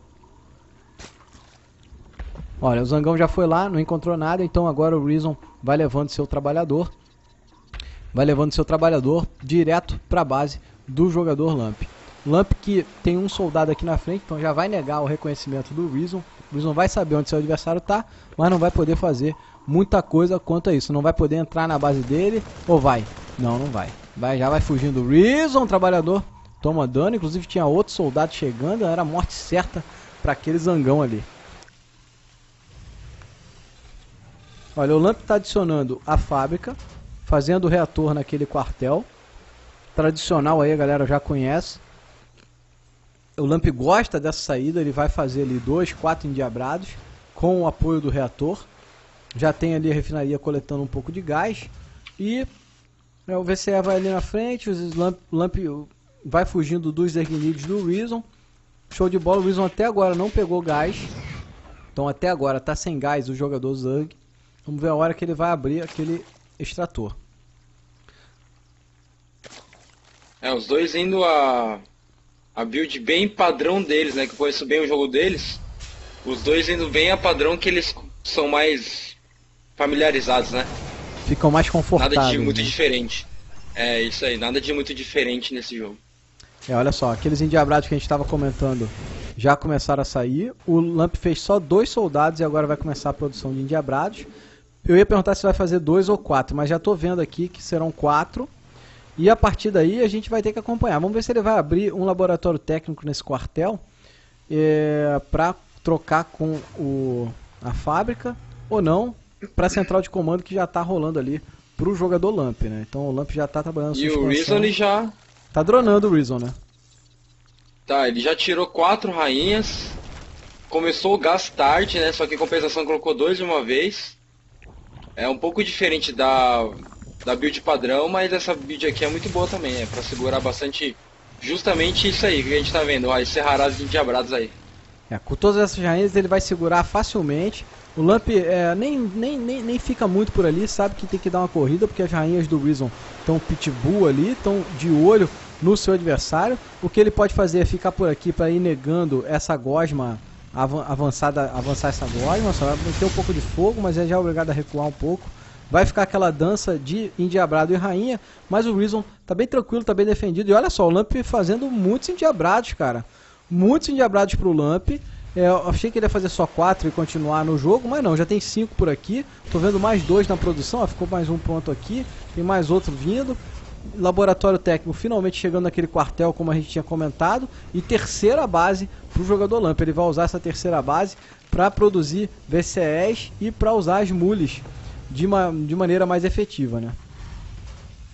Olha, o zangão já foi lá, não encontrou nada, então agora o Reason vai levando seu trabalhador. Vai levando seu trabalhador direto para a base do jogador Lamp. Lamp que tem um soldado aqui na frente, então já vai negar o reconhecimento do Reason. O Reason vai saber onde seu adversário está, mas não vai poder fazer muita coisa quanto a isso. Não vai poder entrar na base dele, ou vai? Não, não vai. vai já vai fugindo o Reason, trabalhador toma dano. Inclusive tinha outro soldado chegando, era morte certa para aquele zangão ali. Olha, o Lamp está adicionando a fábrica, fazendo o reator naquele quartel. Tradicional aí, a galera já conhece. O Lamp gosta dessa saída, ele vai fazer ali dois, quatro endiabrados com o apoio do reator. Já tem ali a refinaria coletando um pouco de gás. E é, o V C E vai ali na frente, o Lamp, Lamp vai fugindo dos Zergnids do Reason. Show de bola, o Reason até agora não pegou gás. Então até agora está sem gás o jogador Zerg. Vamos ver a hora que ele vai abrir aquele extrator. É, os dois indo a, a build bem padrão deles, né? Que eu conheço bem o jogo deles. Os dois indo bem a padrão que eles são mais familiarizados, né? Ficam mais confortáveis. Nada de muito né? diferente. É, isso aí. Nada de muito diferente nesse jogo. É, olha só. Aqueles endiabrados que a gente estava comentando já começaram a sair. O Lamp fez só dois soldados e agora vai começar a produção de endiabrados. Eu ia perguntar se vai fazer dois ou quatro, mas já estou vendo aqui que serão quatro. E a partir daí a gente vai ter que acompanhar. Vamos ver se ele vai abrir um laboratório técnico nesse quartel é, para trocar com o, a fábrica ou não, para a central de comando que já está rolando ali para o jogador Lamp, né? Então o Lamp já está trabalhando. E o Reason ele já... Tá dronando o Reason, né? Tá, ele já tirou quatro rainhas. Começou o gás tarde, né? Só que em compensação colocou dois de uma vez. É um pouco diferente da, da build padrão, mas essa build aqui é muito boa também, é pra segurar bastante, justamente isso aí que a gente tá vendo, ó, esses rarados endiabrados aí. É, com todas essas rainhas ele vai segurar facilmente. O Lamp é, nem, nem, nem, nem fica muito por ali, sabe que tem que dar uma corrida, porque as rainhas do Reason estão pitbull ali, estão de olho no seu adversário. O que ele pode fazer é ficar por aqui para ir negando essa gosma avançada, avançar essa gosma, só vai ter um pouco de fogo, mas é já obrigado a recuar um pouco. Vai ficar aquela dança de endiabrado e rainha, mas o Reason tá bem tranquilo, tá bem defendido. E olha só, o Lamp fazendo muitos endiabrados, cara. Muitos endiabrados pro Lamp. É, eu achei que ele ia fazer só quatro e continuar no jogo, mas não, já tem cinco por aqui. Tô vendo mais dois na produção, ó, ficou mais um pronto aqui, tem mais outro vindo. Laboratório técnico finalmente chegando naquele quartel, como a gente tinha comentado. E terceira base para o jogador Lamp. Ele vai usar essa terceira base para produzir V C Es e para usar as mules de, uma, de maneira mais efetiva, né?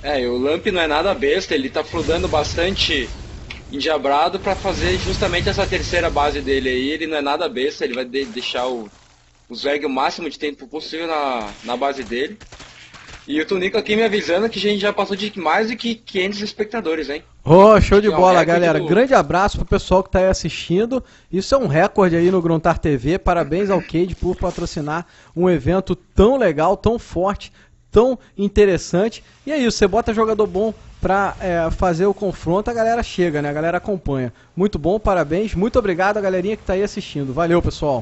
É, e o Lamp não é nada besta, ele tá fludando bastante endiabrado pra fazer justamente essa terceira base dele aí. Ele não é nada besta, ele vai de deixar o, o Zerg o máximo de tempo possível na, na base dele. E o Tunico aqui me avisando que a gente já passou de mais do que quinhentos espectadores, hein? Oh, show de é um bola, galera. do... Grande abraço pro pessoal que tá aí assistindo. Isso é um recorde aí no Gruntar T V. Parabéns ao Cade por patrocinar um evento tão legal, tão forte, tão interessante. E aí, você bota jogador bom pra é, fazer o confronto, a galera chega, né? A galera acompanha. Muito bom, parabéns. Muito obrigado a galerinha que tá aí assistindo. Valeu, pessoal.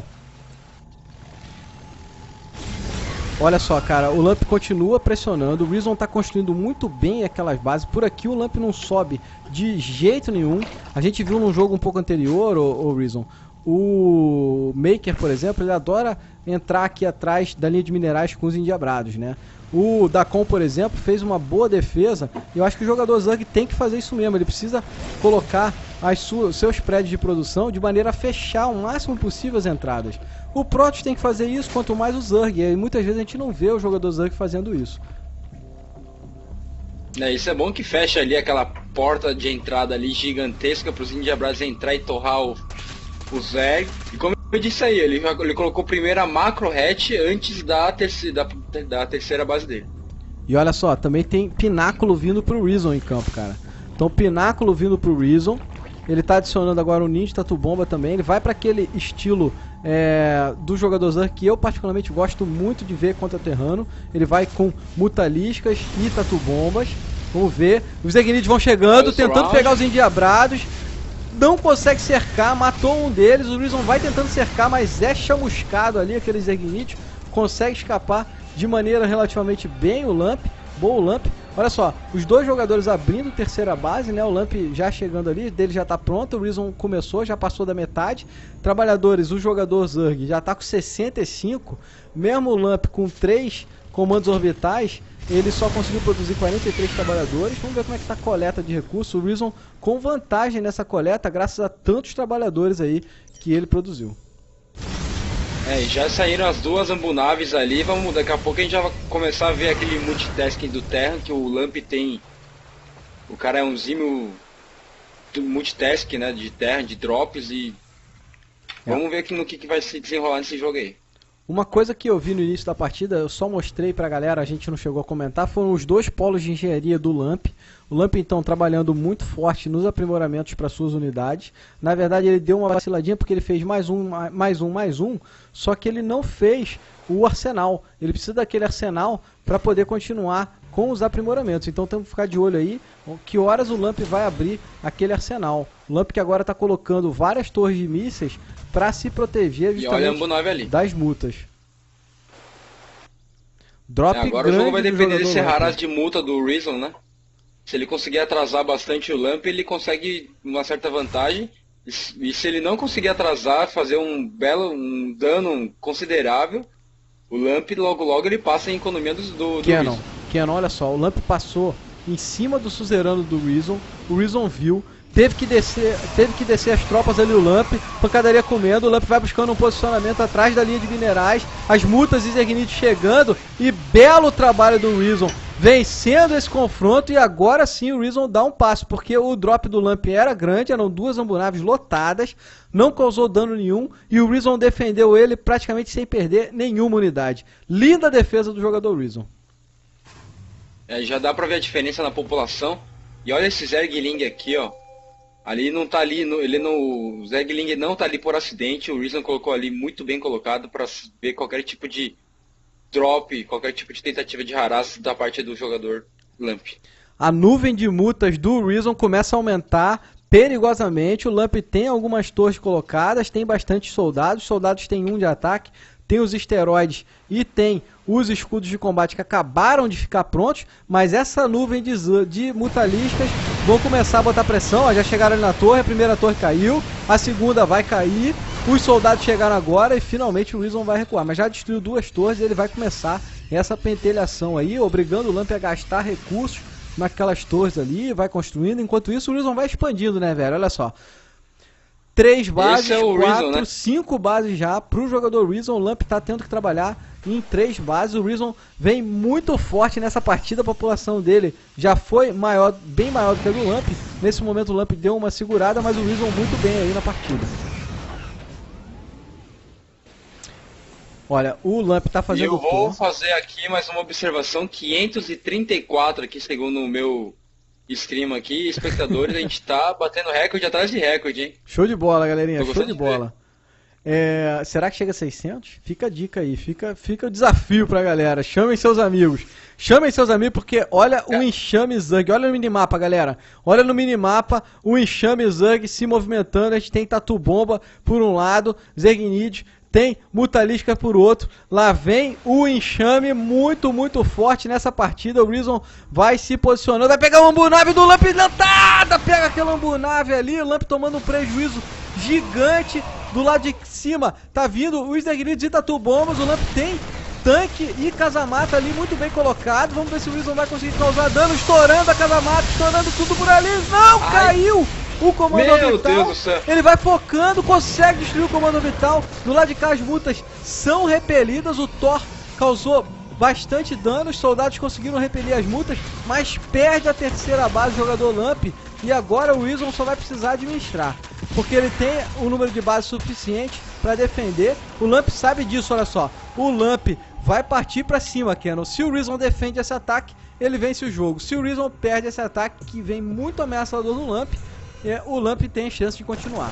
Olha só, cara, o Lamp continua pressionando, o Reason tá construindo muito bem aquelas bases. Por aqui o Lamp não sobe de jeito nenhum. A gente viu num jogo um pouco anterior, o, o Reason, o Maker, por exemplo, ele adora entrar aqui atrás da linha de minerais com os endiabrados, né? O Dacon, por exemplo, fez uma boa defesa. E eu acho que o jogador Zerg tem que fazer isso mesmo. Ele precisa colocar as suas, seus prédios de produção de maneira a fechar o máximo possível as entradas. O Protoss tem que fazer isso, quanto mais o Zerg. E muitas vezes a gente não vê o jogador Zerg fazendo isso. É, isso é bom que fecha ali aquela porta de entrada ali gigantesca para os endiabrados entrar e torrar o, o Zerg. E como eu disse aí, ele, ele colocou primeiro a macro hatch antes da, terci, da, da terceira base dele. E olha só, também tem Pináculo vindo pro Reason em campo, cara. Então Pináculo vindo pro Reason. Ele tá adicionando agora o Ninja Tatu Bomba também. Ele vai para aquele estilo é, do jogador Zerg que eu particularmente gosto muito de ver contra Terrano. Ele vai com Mutaliscas e Tatu Bombas. Vamos ver. Os Zergnids vão chegando, tentando pegar os endiabrados. Não consegue cercar, matou um deles. O Reason vai tentando cercar, mas é chamuscado ali aqueles Zergnids. Consegue escapar de maneira relativamente bem o Lamp. Boa o Lamp. Olha só, os dois jogadores abrindo terceira base, né? O Lamp já chegando ali, dele já tá pronto. O Reason começou, já passou da metade. Trabalhadores, o jogador Zerg já tá com sessenta e cinco. Mesmo o Lamp com três comandos orbitais, ele só conseguiu produzir quarenta e três trabalhadores. Vamos ver como é que tá a coleta de recursos. O Reason com vantagem nessa coleta, graças a tantos trabalhadores aí que ele produziu. É, já saíram as duas ambunaves ali. Vamos, daqui a pouco a gente já vai começar a ver aquele multitasking do Terra, que o Lamp tem. O cara é um zímio do multitasking, né, de Terra, de drops e é. Vamos ver aqui no que, que vai se desenrolar nesse jogo aí. Uma coisa que eu vi no início da partida, eu só mostrei pra galera, a gente não chegou a comentar, foram os dois polos de engenharia do Lamp. O Lamp, então, trabalhando muito forte nos aprimoramentos para suas unidades. Na verdade, ele deu uma vaciladinha porque ele fez mais um, mais um, mais um, só que ele não fez o arsenal. Ele precisa daquele arsenal para poder continuar com os aprimoramentos. Então, temos que ficar de olho aí, que horas o Lamp vai abrir aquele arsenal. O Lamp que agora está colocando várias torres de mísseis para se proteger justamente das multas. Drop é, agora grande o jogo vai depender desse Lamp. raras de multa do Reason, né? Se ele conseguir atrasar bastante o Lamp, ele consegue uma certa vantagem. E se ele não conseguir atrasar, fazer um belo um dano considerável, o Lamp logo logo ele passa em economia do, do, do Cannon. Reason. Cannon, olha só, o Lamp passou em cima do suzerano do Reason. O Reason viu. Teve que, descer, teve que descer as tropas ali, o Lamp, pancadaria comendo, o Lamp vai buscando um posicionamento atrás da linha de minerais, as multas e Zergnids chegando, e belo trabalho do Reason, vencendo esse confronto, e agora sim o Reason dá um passo, porque o drop do Lamp era grande, eram duas ambunaves lotadas, não causou dano nenhum, e o Reason defendeu ele praticamente sem perder nenhuma unidade. Linda defesa do jogador Reason. É, já dá pra ver a diferença na população, e olha esse Zergling aqui, ó. Ali não tá ali, no, ele não, o Zergling não tá ali por acidente, o Reason colocou ali muito bem colocado para ver qualquer tipo de drop, qualquer tipo de tentativa de harass da parte do jogador Lamp. A nuvem de multas do Reason começa a aumentar perigosamente, o Lamp tem algumas torres colocadas, tem bastante soldados, os soldados têm um de ataque, tem os esteroides e tem os escudos de combate que acabaram de ficar prontos, mas essa nuvem de, de mutaliscas vão começar a botar pressão. Ó, já chegaram ali na torre, a primeira torre caiu, a segunda vai cair, os soldados chegaram agora e finalmente o Reason vai recuar, mas já destruiu duas torres e ele vai começar essa pentelhação aí, obrigando o Lamp a gastar recursos naquelas torres ali, vai construindo. Enquanto isso o Reason vai expandindo, né, velho? Olha só, três bases, é o quatro, Reason, né? cinco bases já pro jogador Reason. O Lamp tá tendo que trabalhar em três bases. O Reason vem muito forte nessa partida, a população dele já foi maior, bem maior do que a do Lamp. Nesse momento o Lamp deu uma segurada, mas o Reason muito bem aí na partida. Olha, o Lamp tá fazendo... E eu vou tour. fazer aqui mais uma observação, quinhentos e trinta e quatro aqui, segundo o meu stream aqui, espectadores, a gente tá batendo recorde atrás de recorde, hein? Show de bola, galerinha, Tô show gostando de de bola. É, será que chega a seiscentos? Fica a dica aí, fica, fica o desafio pra galera. Chamem seus amigos. Chamem seus amigos porque olha o enxame Zug. Olha no minimapa, galera. Olha no minimapa o enxame Zug se movimentando. A gente tem Tatu Bomba por um lado, Zergnid, tem Mutalisca por outro. Lá vem o enxame muito, muito forte nessa partida. O Reason vai se posicionando. Vai pegar o Ambunave do Lamp lantada. Pega aquele Ambunave ali. O Lamp tomando um prejuízo gigante. Do lado de cima tá vindo os Zergnids e Tatu Bombas. O Lamp tem tanque e Casamata ali muito bem colocado. Vamos ver se o Reason vai conseguir causar dano. Estourando a Casamata, estourando tudo por ali. Não, Ai. caiu o comando Meu orbital. Deus do céu. Ele vai focando, consegue destruir o comando orbital. Do lado de cá as mutas são repelidas. O Thor causou bastante dano. Os soldados conseguiram repelir as mutas, mas perde a terceira base do jogador Lamp. E agora o Reason só vai precisar administrar, porque ele tem o número de base suficiente para defender. O Lamp sabe disso, olha só. O Lamp vai partir para cima, Kenon. Se o Reason defende esse ataque, ele vence o jogo. Se o Reason perde esse ataque, que vem muito ameaçador no Lamp, o Lamp tem chance de continuar.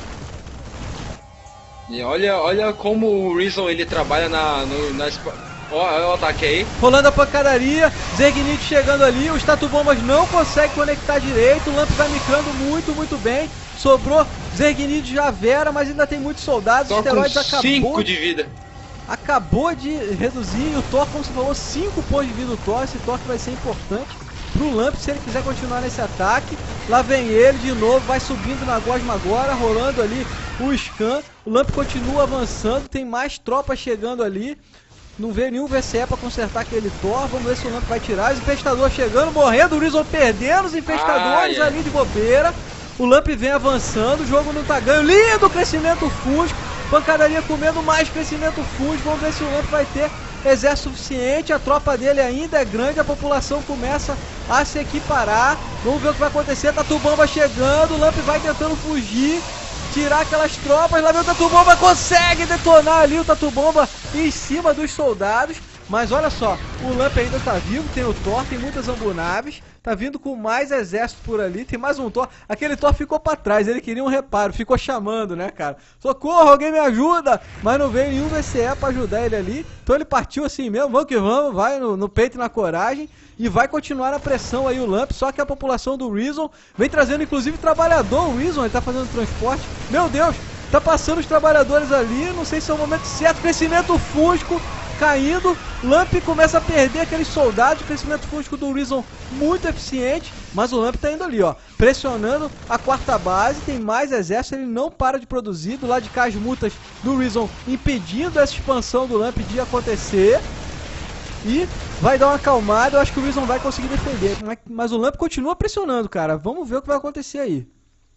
E olha, olha como o Reason ele trabalha na... No, na Olha o ataque aí. Rolando a pancadaria, Zergnid chegando ali, os Tatu Bombas não conseguem conectar direito, o Lamp vai micando muito, muito bem. Sobrou Zergnid e Javera, mas ainda tem muitos soldados. Thor o Esteroides com acabou cinco de vida. Acabou de reduzir, e o Thor, como você falou, cinco pontos de vida do Thor. Esse Thor que vai ser importante pro Lamp se ele quiser continuar nesse ataque. Lá vem ele de novo, vai subindo na Gosma agora, rolando ali o scan. O Lamp continua avançando, tem mais tropas chegando ali. Não veio nenhum V C E pra consertar aquele Thor. Vamos ver se o Lamp vai tirar. Os infestadores chegando, morrendo. O Reason perdendo os infestadores ah, ali de bobeira. O Lamp vem avançando. O jogo não tá ganho. Lindo crescimento Fusco. Pancadaria comendo mais crescimento Fusco. Vamos ver se o Lamp vai ter exército suficiente. A tropa dele ainda é grande. A população começa a se equiparar. Vamos ver o que vai acontecer. Tatu Bomba chegando. O Lamp vai tentando fugir, tirar aquelas tropas. Lá vem o Tatu Bomba, consegue detonar ali o Tatu Bomba em cima dos soldados. Mas olha só, o Lamp ainda tá vivo, tem o Thor, tem muitas ambunaves, tá vindo com mais exército por ali, tem mais um Thor. Aquele Thor ficou pra trás, ele queria um reparo, ficou chamando, né, cara? Socorro, alguém me ajuda! Mas não veio nenhum V C E pra ajudar ele ali, então ele partiu assim mesmo, vamos que vamos, vai no, no peito e na coragem. E vai continuar a pressão aí o Lamp, só que a população do Reason vem trazendo inclusive trabalhador. O Reason, ele tá fazendo transporte, meu Deus, tá passando os trabalhadores ali, não sei se é o momento certo. Crescimento Fusco caindo, Lamp começa a perder aqueles soldados. Crescimento Fusco do Reason muito eficiente, mas o Lamp tá indo ali, ó, pressionando a quarta base, tem mais exército, ele não para de produzir. Do lado de cá as mutas do Reason impedindo essa expansão do Lamp de acontecer. E vai dar uma acalmada, eu acho que o Reason vai conseguir defender. Mas o Lamp continua pressionando, cara. Vamos ver o que vai acontecer aí.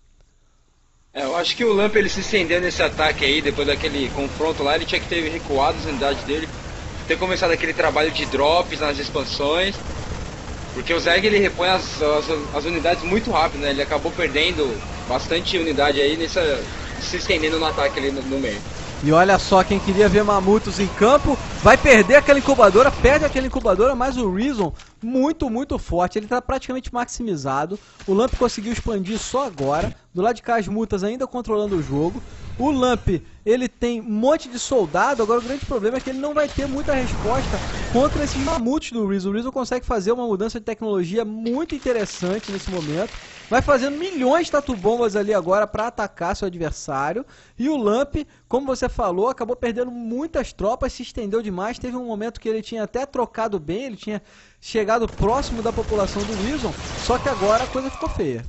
É, eu acho que o Lamp ele se estendeu nesse ataque aí, depois daquele confronto lá, ele tinha que ter recuado as unidades dele, ter começado aquele trabalho de drops nas expansões, porque o Zerg ele repõe as, as, as unidades muito rápido, né? Ele acabou perdendo bastante unidade aí, nessa, se estendendo no ataque ali no, no meio. E olha só, quem queria ver Mamutos em campo, vai perder aquela incubadora, perde aquela incubadora, mas o Reason muito, muito forte, ele está praticamente maximizado. O Lamp conseguiu expandir só agora, do lado de cá as mutas ainda controlando o jogo. O Lamp, ele tem um monte de soldado, agora o grande problema é que ele não vai ter muita resposta contra esses Mamutos do Reason. O Reason consegue fazer uma mudança de tecnologia muito interessante nesse momento. Vai fazendo milhões de Tatu Bombas ali agora para atacar seu adversário. E o Lamp, como você falou, acabou perdendo muitas tropas, se estendeu demais. Teve um momento que ele tinha até trocado bem, ele tinha chegado próximo da população do Reason, só que agora a coisa ficou feia.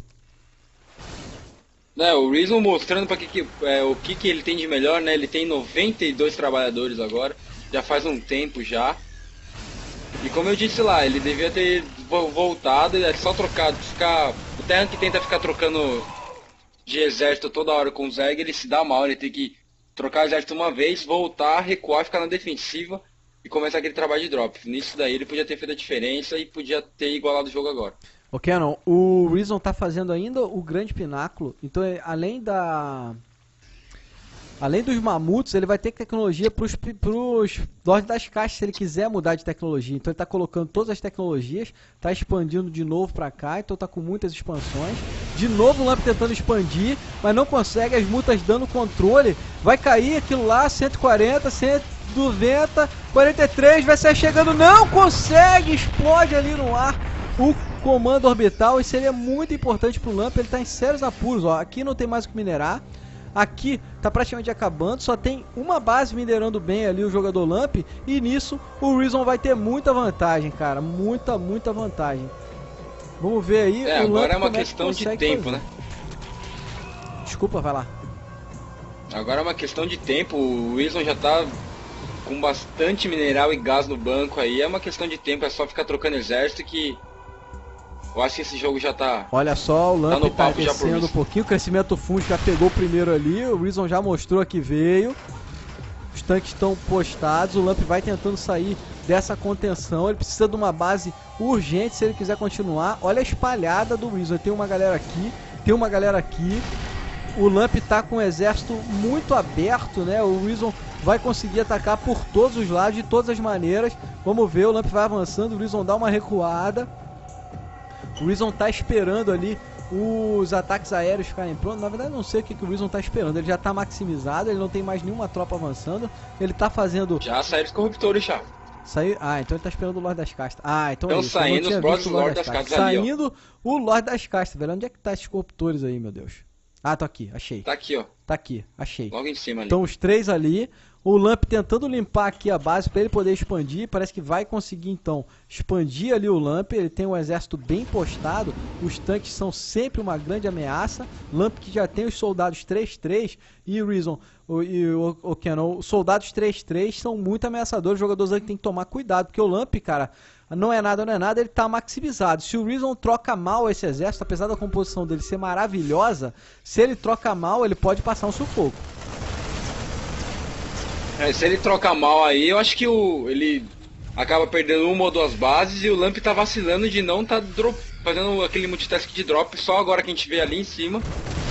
É, o Reason mostrando para que, que, é, o que, que ele tem de melhor, né? Ele tem noventa e dois trabalhadores agora, já faz um tempo já. E como eu disse lá, ele devia ter voltado, é só trocado, ficar... O Terran que tenta ficar trocando de exército toda hora com o Zerg, ele se dá mal, ele tem que trocar o exército uma vez, voltar, recuar, ficar na defensiva. E e começar aquele trabalho de drop. Nisso daí ele podia ter feito a diferença e podia ter igualado o jogo agora. O Canon, o Reason tá fazendo ainda o grande pináculo, então além da... Além dos mamutos, ele vai ter tecnologia pros, pros Lorde das Caixas, se ele quiser mudar de tecnologia. Então ele tá colocando todas as tecnologias, tá expandindo de novo pra cá, então tá com muitas expansões. De novo o Lamp tentando expandir, mas não consegue, as mutas dando controle. Vai cair aquilo lá, cento e quarenta, cento e noventa, quarenta e três, vai sair chegando, não consegue, explode ali no ar o comando orbital. E seria muito importante pro Lamp, ele tá em sérios apuros, ó. Aqui não tem mais o que minerar. Aqui tá praticamente acabando, só tem uma base minerando bem ali o jogador Lamp, e nisso o Reason vai ter muita vantagem, cara, muita, muita vantagem. Vamos ver aí. É, o agora Lamp é uma como questão é que de tempo, fazer. né? Desculpa, vai lá. Agora é uma questão de tempo, o Reason já tá com bastante mineral e gás no banco aí, é uma questão de tempo, é só ficar trocando exército que... Eu acho que esse jogo já tá... Olha só, o Lamp tá, tá descendo um por pouquinho, o crescimento fundo já pegou o primeiro ali, o Reason já mostrou que veio. Os tanques estão postados, o Lamp vai tentando sair dessa contenção, ele precisa de uma base urgente se ele quiser continuar. Olha a espalhada do Reason, tem uma galera aqui, tem uma galera aqui. O Lamp tá com o exército muito aberto, né? O Reason vai conseguir atacar por todos os lados, de todas as maneiras. Vamos ver, o Lamp vai avançando, o Reason dá uma recuada. O Reason tá esperando ali os ataques aéreos ficarem prontos. Na verdade, não sei o que, que o Reason tá esperando. Ele já tá maximizado, ele não tem mais nenhuma tropa avançando. Ele tá fazendo... Já saíram os corruptores, já. Saiu... Ah, então ele tá esperando o Lorde das Castas. Ah, então Estão é isso. saindo os próximos Lorde das Castas ali, ó. Saindo o Lorde das Castas, velho. Onde é que tá esses corruptores aí, meu Deus? Ah, tô aqui, achei. Tá aqui, ó. Tá aqui, achei. Logo em cima ali. Então os três ali. O Lamp tentando limpar aqui a base para ele poder expandir. Parece que vai conseguir então expandir ali o Lamp. Ele tem um exército bem postado. Os tanques são sempre uma grande ameaça. Lamp que já tem os soldados três três. E o Reason o, e o, o Canon, os soldados três três são muito ameaçadores. O jogador Zang tem que tomar cuidado. Porque o Lamp, cara, não é nada, não é nada. Ele tá maximizado. Se o Reason troca mal esse exército, apesar da composição dele ser maravilhosa, se ele troca mal, ele pode passar um sufoco. É, se ele trocar mal aí, eu acho que o, ele acaba perdendo uma ou duas bases e o Lamp tá vacilando de não tá drop, fazendo aquele multitask de drop, só agora que a gente vê ali em cima.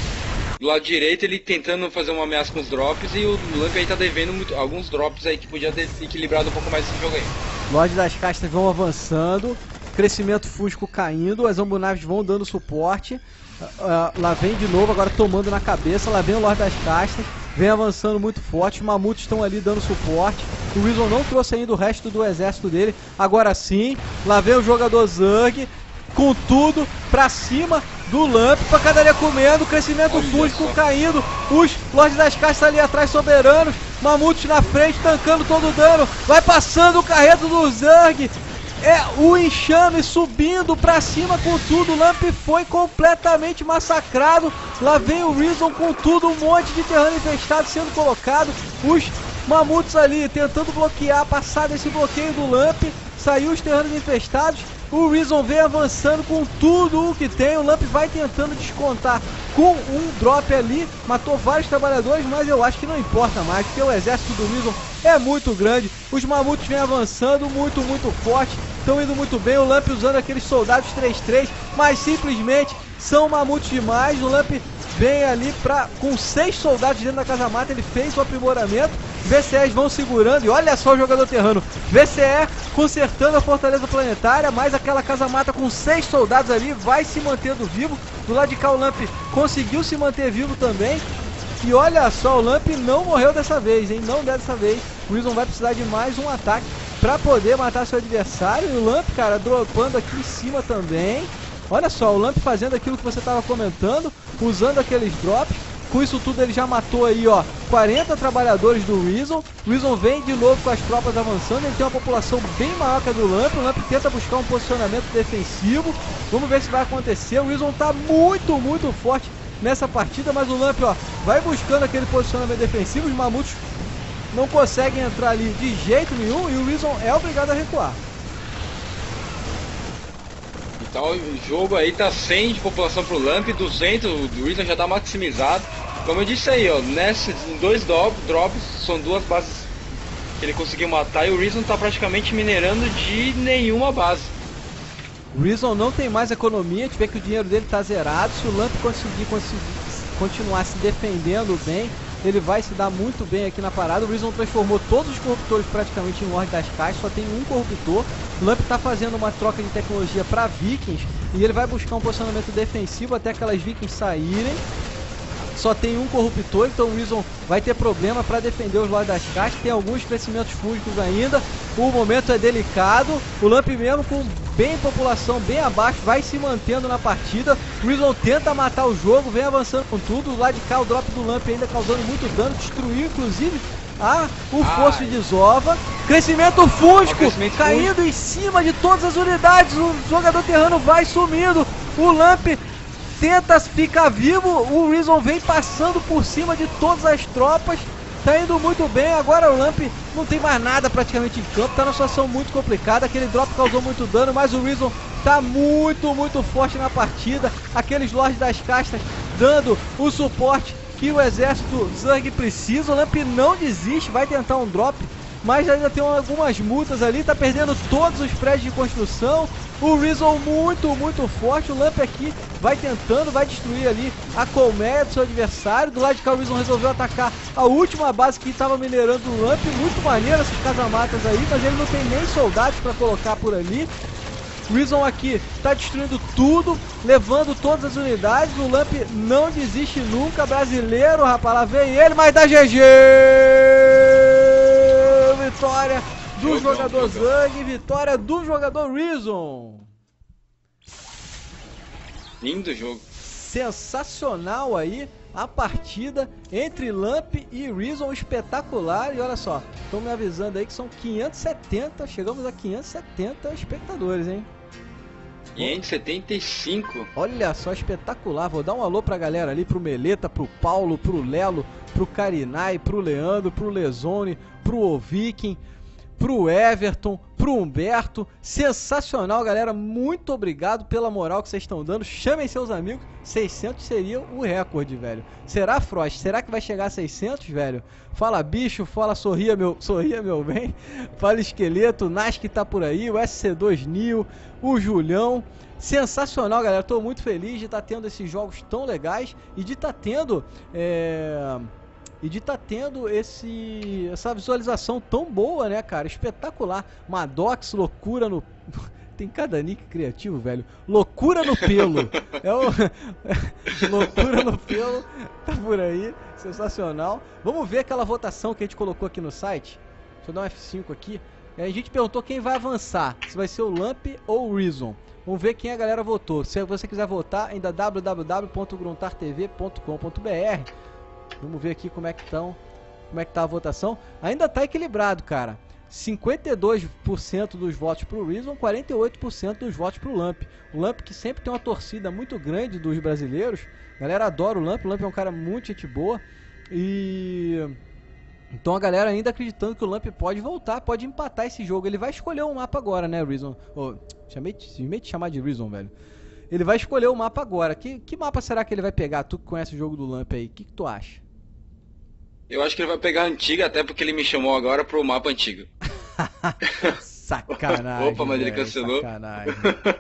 Do lado direito ele tentando fazer uma ameaça com os drops e o Lamp aí tá devendo muito, alguns drops aí que podia ter equilibrado um pouco mais esse jogo aí. Lorde das Castas vão avançando, crescimento fusco caindo, as ambunaves vão dando suporte. Uh, lá vem de novo, agora tomando na cabeça, lá vem o Lorde das Castas, vem avançando muito forte, os mamutos estão ali dando suporte. O Reason não trouxe ainda o resto do exército dele, agora sim, lá vem o jogador Zerg, com tudo pra cima do Lamp, pancadaria comendo, crescimento fúsico caindo, os Lordes das Castas ali atrás soberanos, mamutos na frente, tancando todo o dano, vai passando o carreto do Zerg. É o enxame subindo pra cima com tudo. O Lamp foi completamente massacrado. Lá vem o Reason com tudo. Um monte de terreno infestado sendo colocado. Os mamutos ali tentando bloquear, passar desse bloqueio do Lamp. Saiu os terrenos infestados. O Reason vem avançando com tudo o que tem. O Lamp vai tentando descontar com um drop ali. Matou vários trabalhadores, mas eu acho que não importa mais, porque o exército do Reason é muito grande. Os mamutos vêm avançando muito, muito forte. Estão indo muito bem. O Lamp usando aqueles soldados três três, mas simplesmente são mamutos demais. O Lamp vem ali pra, com seis soldados dentro da casa-mata. Ele fez o aprimoramento. V C Es vão segurando. E olha só o jogador terrano. V C E consertando a fortaleza planetária. Mais aquela casa-mata com seis soldados ali. Vai se mantendo vivo. Do lado de cá o Lamp conseguiu se manter vivo também. E olha só, o Lamp não morreu dessa vez, hein? Não dessa vez. O Reason vai precisar de mais um ataque para poder matar seu adversário. E o Lamp, cara, dropando aqui em cima também. Olha só, o Lamp fazendo aquilo que você estava comentando, usando aqueles drops. Com isso tudo ele já matou aí, ó, quarenta trabalhadores do Reason. O Reason vem de novo com as tropas avançando. Ele tem uma população bem maior que a do Lamp. O Lamp tenta buscar um posicionamento defensivo. Vamos ver se vai acontecer. O Reason tá muito, muito forte nessa partida, mas o Lamp, ó, vai buscando aquele posicionamento defensivo. Os mamutos não conseguem entrar ali de jeito nenhum e o Reason é obrigado a recuar. Então o jogo aí tá cem de população pro Lamp, duzentos, o Reason já tá maximizado. Como eu disse aí, ó, nesses dois drop, drops, são duas bases que ele conseguiu matar, e o Reason tá praticamente minerando de nenhuma base. O Reason não tem mais economia, a gente vê que o dinheiro dele tá zerado. Se o Lamp conseguir, conseguir continuar se defendendo bem, ele vai se dar muito bem aqui na parada. O Reason transformou todos os corruptores praticamente em Lorde das Caixas, só tem um corruptor. O Lamp tá fazendo uma troca de tecnologia para Vikings e ele vai buscar um posicionamento defensivo até aquelas Vikings saírem. Só tem um corruptor, então o Reason vai ter problema para defender os Lordes das Caixas. Tem alguns crescimentos fúngicos ainda. O momento é delicado. O Lamp mesmo com bem população bem abaixo vai se mantendo na partida. O Reason tenta matar o jogo, vem avançando com tudo. Do lado de cá o drop do Lamp ainda causando muito dano. Destruiu inclusive a, o fosso de desova. Crescimento fúngico crescimento caindo fúngico. em cima de todas as unidades. O jogador terrano vai sumindo. O Lamp tenta ficar vivo, o Reason vem passando por cima de todas as tropas, tá indo muito bem. Agora o Lamp não tem mais nada praticamente em campo, tá numa situação muito complicada. Aquele drop causou muito dano, mas o Reason tá muito, muito forte na partida. Aqueles Lordes das Castas dando o suporte que o exército Zerg precisa. O Lamp não desiste, vai tentar um drop, mas ainda tem algumas multas ali, tá perdendo todos os prédios de construção. O Reason muito, muito forte. O Lamp aqui vai tentando, vai destruir ali a colmeia do seu adversário. Do lado de cá o Reason resolveu atacar a última base que estava minerando o Lamp. Muito maneiro essas casamatas aí, mas ele não tem nem soldados para colocar por ali. O Reason aqui está destruindo tudo, levando todas as unidades. O Lamp não desiste nunca. Brasileiro, rapaz, lá vem ele, mas dá G G! Vitória do Jogão, jogador jogão. Zerg, vitória do jogador Reason. Lindo jogo. Sensacional aí a partida entre Lamp e Reason, espetacular. E olha só, estão me avisando aí que são quinhentos e setenta, chegamos a quinhentos e setenta espectadores, hein? quinhentos e setenta e cinco. Olha só, espetacular. Vou dar um alô pra galera ali, pro Meleta, pro Paulo, pro Lelo, pro Carinai, pro Leandro, pro Lezone, pro Oviking, pro Everton, pro Humberto. Sensacional, galera. Muito obrigado pela moral que vocês estão dando. Chamem seus amigos. seiscentos seria o recorde, velho. Será, Frost? Será que vai chegar a seiscentos, velho? Fala, bicho. Fala, sorria, meu, sorria, meu bem. Fala, esqueleto. O Nask tá por aí. O S C dois Nil. O Julião. Sensacional, galera. Tô muito feliz de estar tendo esses jogos tão legais e de estar tendo... É... E de estar tá tendo esse, essa visualização tão boa, né, cara? Espetacular. Madox, loucura no... Tem cada nick criativo, velho. Loucura no pelo. É o... Loucura no pelo. Tá por aí. Sensacional. Vamos ver aquela votação que a gente colocou aqui no site. Deixa eu dar um F cinco aqui. E a gente perguntou quem vai avançar. Se vai ser o Lamp ou o Reason. Vamos ver quem a galera votou. Se você quiser votar, ainda w w w ponto gruntar t v ponto com ponto b r. Vamos ver aqui como é que estão, como é que tá a votação. Ainda tá equilibrado, cara. cinquenta e dois por cento dos votos pro Reason, quarenta e oito por cento dos votos pro Lamp. O Lamp que sempre tem uma torcida muito grande dos brasileiros. A galera adora o Lamp. O Lamp é um cara muito gente boa. E então a galera ainda acreditando que o Lamp pode voltar, pode empatar esse jogo. Ele vai escolher um mapa agora, né, Reason? Oh, chamei, chamei de chamar de Reason, velho. Ele vai escolher o mapa agora. Que, que mapa será que ele vai pegar? Tu que conhece o jogo do Lamp aí, o que, que tu acha? Eu acho que ele vai pegar a antiga, até porque ele me chamou agora pro mapa antigo. Sacanagem. Opa, mas ele velho, cancelou. Sacanagem.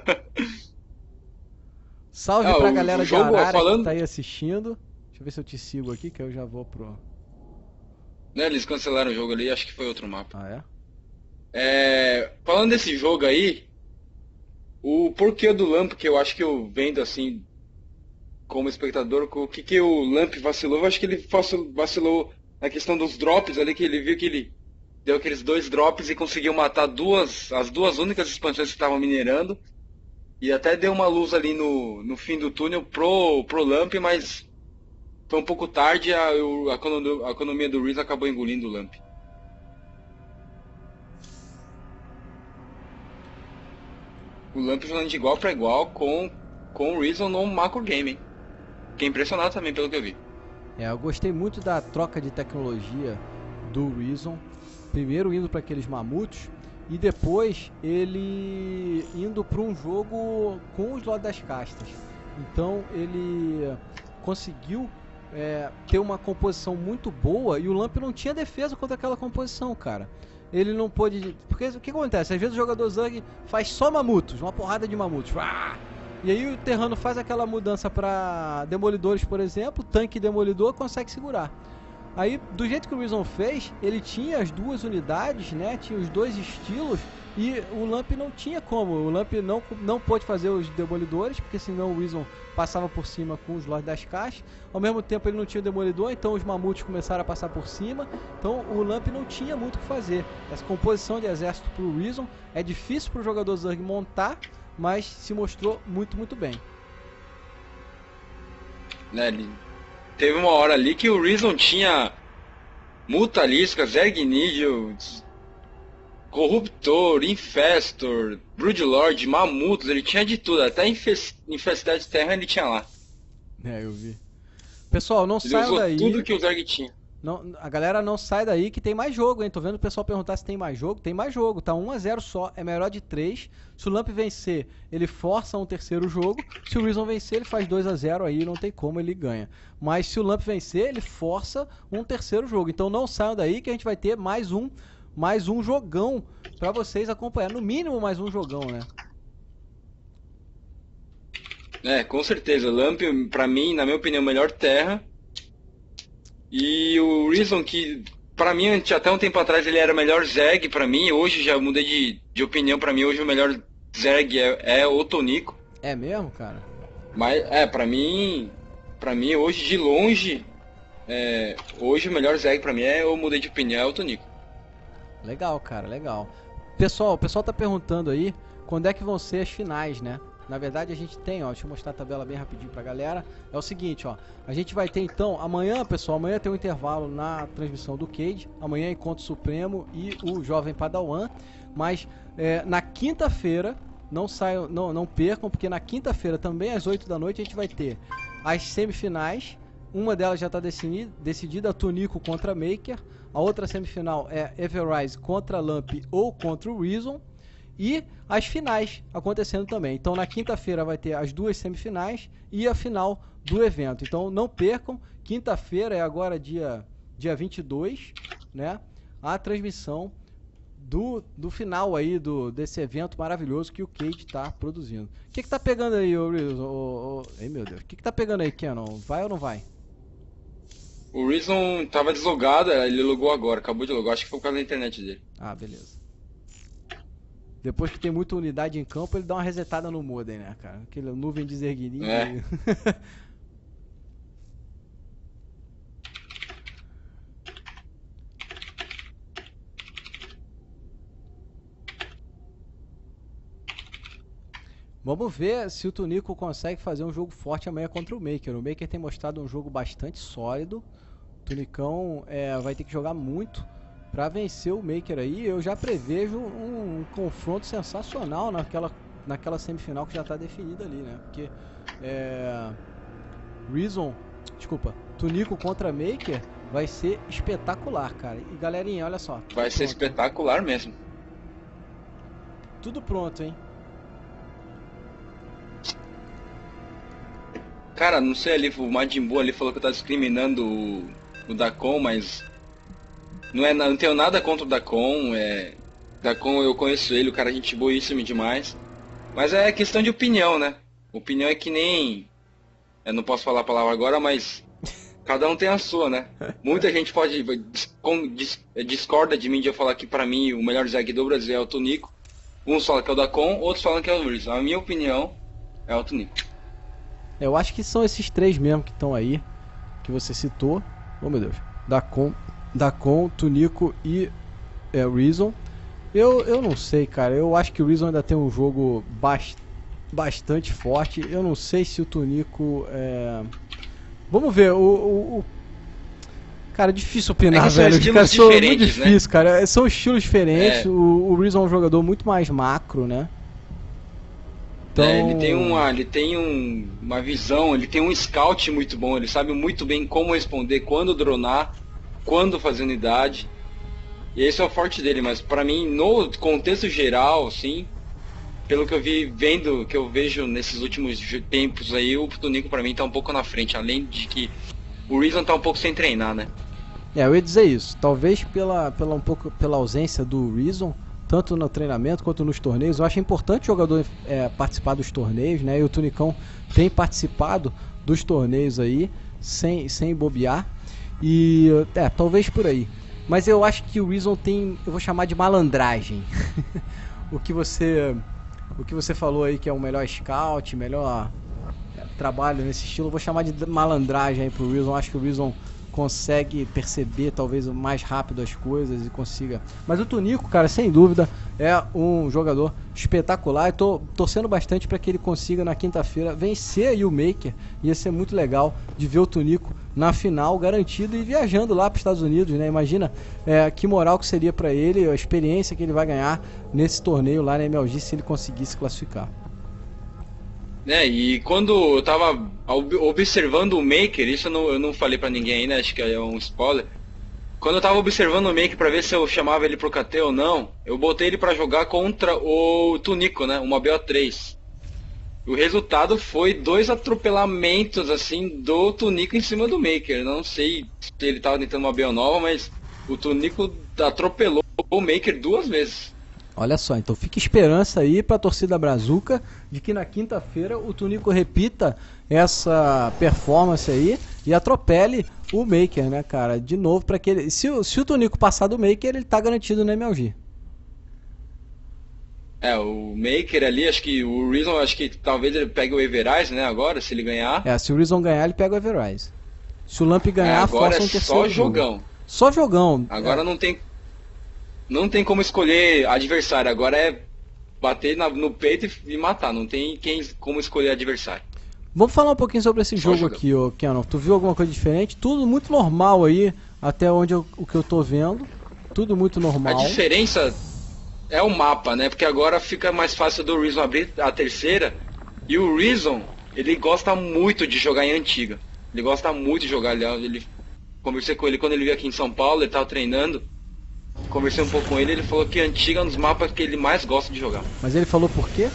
Salve Ah, pra o- galera o de jogo, Arara falando- que tá aí assistindo. Deixa eu ver se eu te sigo aqui, que eu já vou pro... Né, eles cancelaram o jogo ali, acho que foi outro mapa. Ah, é? É, falando desse jogo aí, o porquê do Lamp, que eu acho que eu vendo assim, como espectador, o que, que o Lamp vacilou, eu acho que ele vacil- vacilou na questão dos drops ali, que ele viu que ele deu aqueles dois drops e conseguiu matar duas, as duas únicas expansões que estavam minerando. E até deu uma luz ali no, no fim do túnel pro, pro Lamp, mas foi um pouco tarde, a, o- a, econo- a economia do Reason acabou engolindo o Lamp. O Lamp jogando de igual para igual com, com o Reason no macro game, hein? Fiquei impressionado também pelo que eu vi. É, eu gostei muito da troca de tecnologia do Reason. Primeiro indo para aqueles mamutos e depois ele indo para um jogo com os Lordes das Castas. Então ele conseguiu é, ter uma composição muito boa e o Lamp não tinha defesa contra aquela composição, cara. Ele não pôde... Porque o que acontece? Às vezes o jogador Zerg faz só mamutos, uma porrada de mamutos. E aí o Terrano faz aquela mudança pra demolidores, por exemplo, tanque demolidor consegue segurar. Aí, do jeito que o Reason fez, ele tinha as duas unidades, né? Tinha os dois estilos e o Lamp não tinha como. O Lamp não, não pôde fazer os demolidores, porque senão o Reason passava por cima com os Lords das Caixas. Ao mesmo tempo ele não tinha o demolidor, então os mamutes começaram a passar por cima. Então o Lamp não tinha muito o que fazer. Essa composição de exército pro Reason é difícil pro jogador Zerg montar, mas se mostrou muito, muito bem. Né, ele... Teve uma hora ali que o Reason tinha Mutalisca, Zerg Needle, Corruptor, Infestor, Broodlord, Mamutos, ele tinha de tudo, até infest... Infestidade de Terra ele tinha lá. É, eu vi. Pessoal, não ele saiam daí. Tudo que o Zerg tinha. Não, a galera não sai daí que tem mais jogo, hein? Tô vendo o pessoal perguntar se tem mais jogo. Tem mais jogo, tá um a zero só, é melhor de três. Se o Lamp vencer, ele força um terceiro jogo. Se o Reason vencer, ele faz dois a zero aí, não tem como, ele ganha. Mas se o Lamp vencer, ele força um terceiro jogo. Então não saiam daí que a gente vai ter mais um, mais um jogão pra vocês acompanhar. No mínimo mais um jogão, né? É, com certeza. O Lamp, pra mim, na minha opinião, melhor terra. E o Reason, que pra mim até um tempo atrás ele era o melhor Zerg pra mim, hoje já mudei de, de opinião, pra mim hoje o melhor Zerg é, é o Tonico. É mesmo, cara? Mas é, pra mim, pra mim hoje de longe, é, hoje o melhor Zerg pra mim é, eu mudei de opinião, é o Tonico. Legal, cara, legal. Pessoal, o pessoal tá perguntando aí quando é que vão ser as finais, né? Na verdade a gente tem, ó, deixa eu mostrar a tabela bem rapidinho pra galera. É o seguinte, ó, a gente vai ter então, amanhã, pessoal, amanhã tem um intervalo na transmissão do Cade. Amanhã é Encontro Supremo e o Jovem Padawan. Mas é, na quinta-feira, não saiam, não, não percam, porque na quinta-feira também às oito da noite a gente vai ter as semifinais. Uma delas já está decidida, a Tonico contra Maker. A outra semifinal é Everrise contra Lamp ou contra o Reason. E as finais acontecendo também. Então na quinta-feira vai ter as duas semifinais e a final do evento. Então não percam, quinta-feira é agora dia, dia vinte e dois, né? A transmissão do, do final aí do, desse evento maravilhoso que o Cade está produzindo. O que que tá pegando aí, ô Reason? Ô, ô, ei, meu Deus. O que que tá pegando aí, Canon? Vai ou não vai? O Reason tava deslogado, ele logou agora, acabou de logar, acho que foi por causa da internet dele. Ah, beleza. Depois que tem muita unidade em campo, ele dá uma resetada no modem, né, cara? Aquela nuvem de Zerguirinho. É. Vamos ver se o Tonico consegue fazer um jogo forte amanhã contra o Maker. O Maker tem mostrado um jogo bastante sólido. O Tunicão é, vai ter que jogar muito para vencer o Maker aí. Eu já prevejo um, um confronto sensacional naquela, naquela semifinal que já está definida ali, né? Porque é, Reason, desculpa, Tunico contra Maker vai ser espetacular, cara. E galerinha, olha só. Vai ser pronto. Espetacular mesmo. Tudo pronto, hein? Cara, não sei ali, o Majin Buu ali falou que eu tava discriminando o, o Dacon, mas não, é, não tenho nada contra o Dacon, é, Dacon eu conheço ele, o cara é gente boíssimo demais, mas é questão de opinião, né? Opinião é que nem, eu não posso falar a palavra agora, mas cada um tem a sua, né? Muita gente pode, dis, discorda de mim de eu falar que pra mim o melhor Zerg do Brasil é o Tonico, uns falam que é o Dacon, outros falam que é o Reason. A minha opinião é o Tonico. Eu acho que são esses três mesmo que estão aí, que você citou. Oh meu Deus. Dacon, Dacon, Tunico e é, Reason. Eu, eu não sei, cara. Eu acho que o Reason ainda tem um jogo bast bastante forte. Eu não sei se o Tunico... É... Vamos ver. O, o, o... Cara, difícil opinar, é velho. Cara, são muito difícil, né? Cara. São estilos diferentes. É. O, o Reason é um jogador muito mais macro, né? Então... É, ele tem, uma, ele tem um, uma visão, ele tem um scout muito bom, ele sabe muito bem como responder, quando dronar, quando fazer unidade. E esse é o forte dele, mas pra mim, no contexto geral, assim, pelo que eu vi vendo, que eu vejo nesses últimos tempos aí, o Tunico pra mim tá um pouco na frente, além de que o Reason tá um pouco sem treinar, né? É, eu ia dizer isso. Talvez pela, pela, um pouco, pela ausência do Reason, tanto no treinamento quanto nos torneios. Eu acho importante o jogador é, participar dos torneios, né? E o Tunicão tem participado dos torneios aí, sem, sem bobear. E, é, talvez por aí. Mas eu acho que o Reason tem, eu vou chamar de malandragem. o, que você, o que você falou aí que é o melhor scout, melhor é, trabalho nesse estilo, eu vou chamar de malandragem aí pro Reason. Acho que o Reason consegue perceber talvez mais rápido as coisas e consiga. Mas o Tunico, cara, sem dúvida é um jogador espetacular. Eu tô torcendo bastante para que ele consiga na quinta-feira vencer aí o Maker. Ia ser muito legal de ver o Tunico na final garantido e viajando lá para os Estados Unidos, né? Imagina é, que moral que seria para ele, a experiência que ele vai ganhar nesse torneio lá na M L G se ele conseguisse classificar. É, e quando eu tava observando o Maker, isso eu não, eu não falei pra ninguém ainda, acho que é um spoiler. Quando eu tava observando o Maker pra ver se eu chamava ele pro K T ou não, eu botei ele pra jogar contra o Tunico, né, uma B O três. O resultado foi dois atropelamentos, assim, do Tunico em cima do Maker. Não sei se ele tava tentando uma B O nova, mas o Tunico atropelou o Maker duas vezes. Olha só, então fica esperança aí pra torcida brazuca de que na quinta-feira o Tunico repita essa performance aí e atropele o Maker, né, cara? De novo, para que ele... Se, se o Tunico passar do Maker, ele tá garantido no M L G. É, o Maker ali, acho que o Reason, acho que talvez ele pegue o Everise, né, agora, se ele ganhar. É, se o Reason ganhar, ele pega o Everise. Se o Lamp ganhar, é, agora força um é terceiro só jogão. Jogo. Só jogão. Agora é. não tem... Não tem como escolher adversário, agora é bater na, no peito e, e matar, não tem quem, como escolher adversário. Vamos falar um pouquinho sobre esse Só jogo jogão. aqui, ô Kenon. Tu viu alguma coisa diferente? Tudo muito normal aí, até onde eu, o que eu tô vendo. Tudo muito normal. A diferença é o mapa, né? Porque agora fica mais fácil do Reason abrir a terceira. E o Reason, ele gosta muito de jogar em Antiga. Ele gosta muito de jogar. Ele, conversei com ele quando ele veio aqui em São Paulo, ele tava treinando. Conversei um pouco com ele, ele falou que Antiga é um dos mapas que ele mais gosta de jogar. Mas ele falou por quê?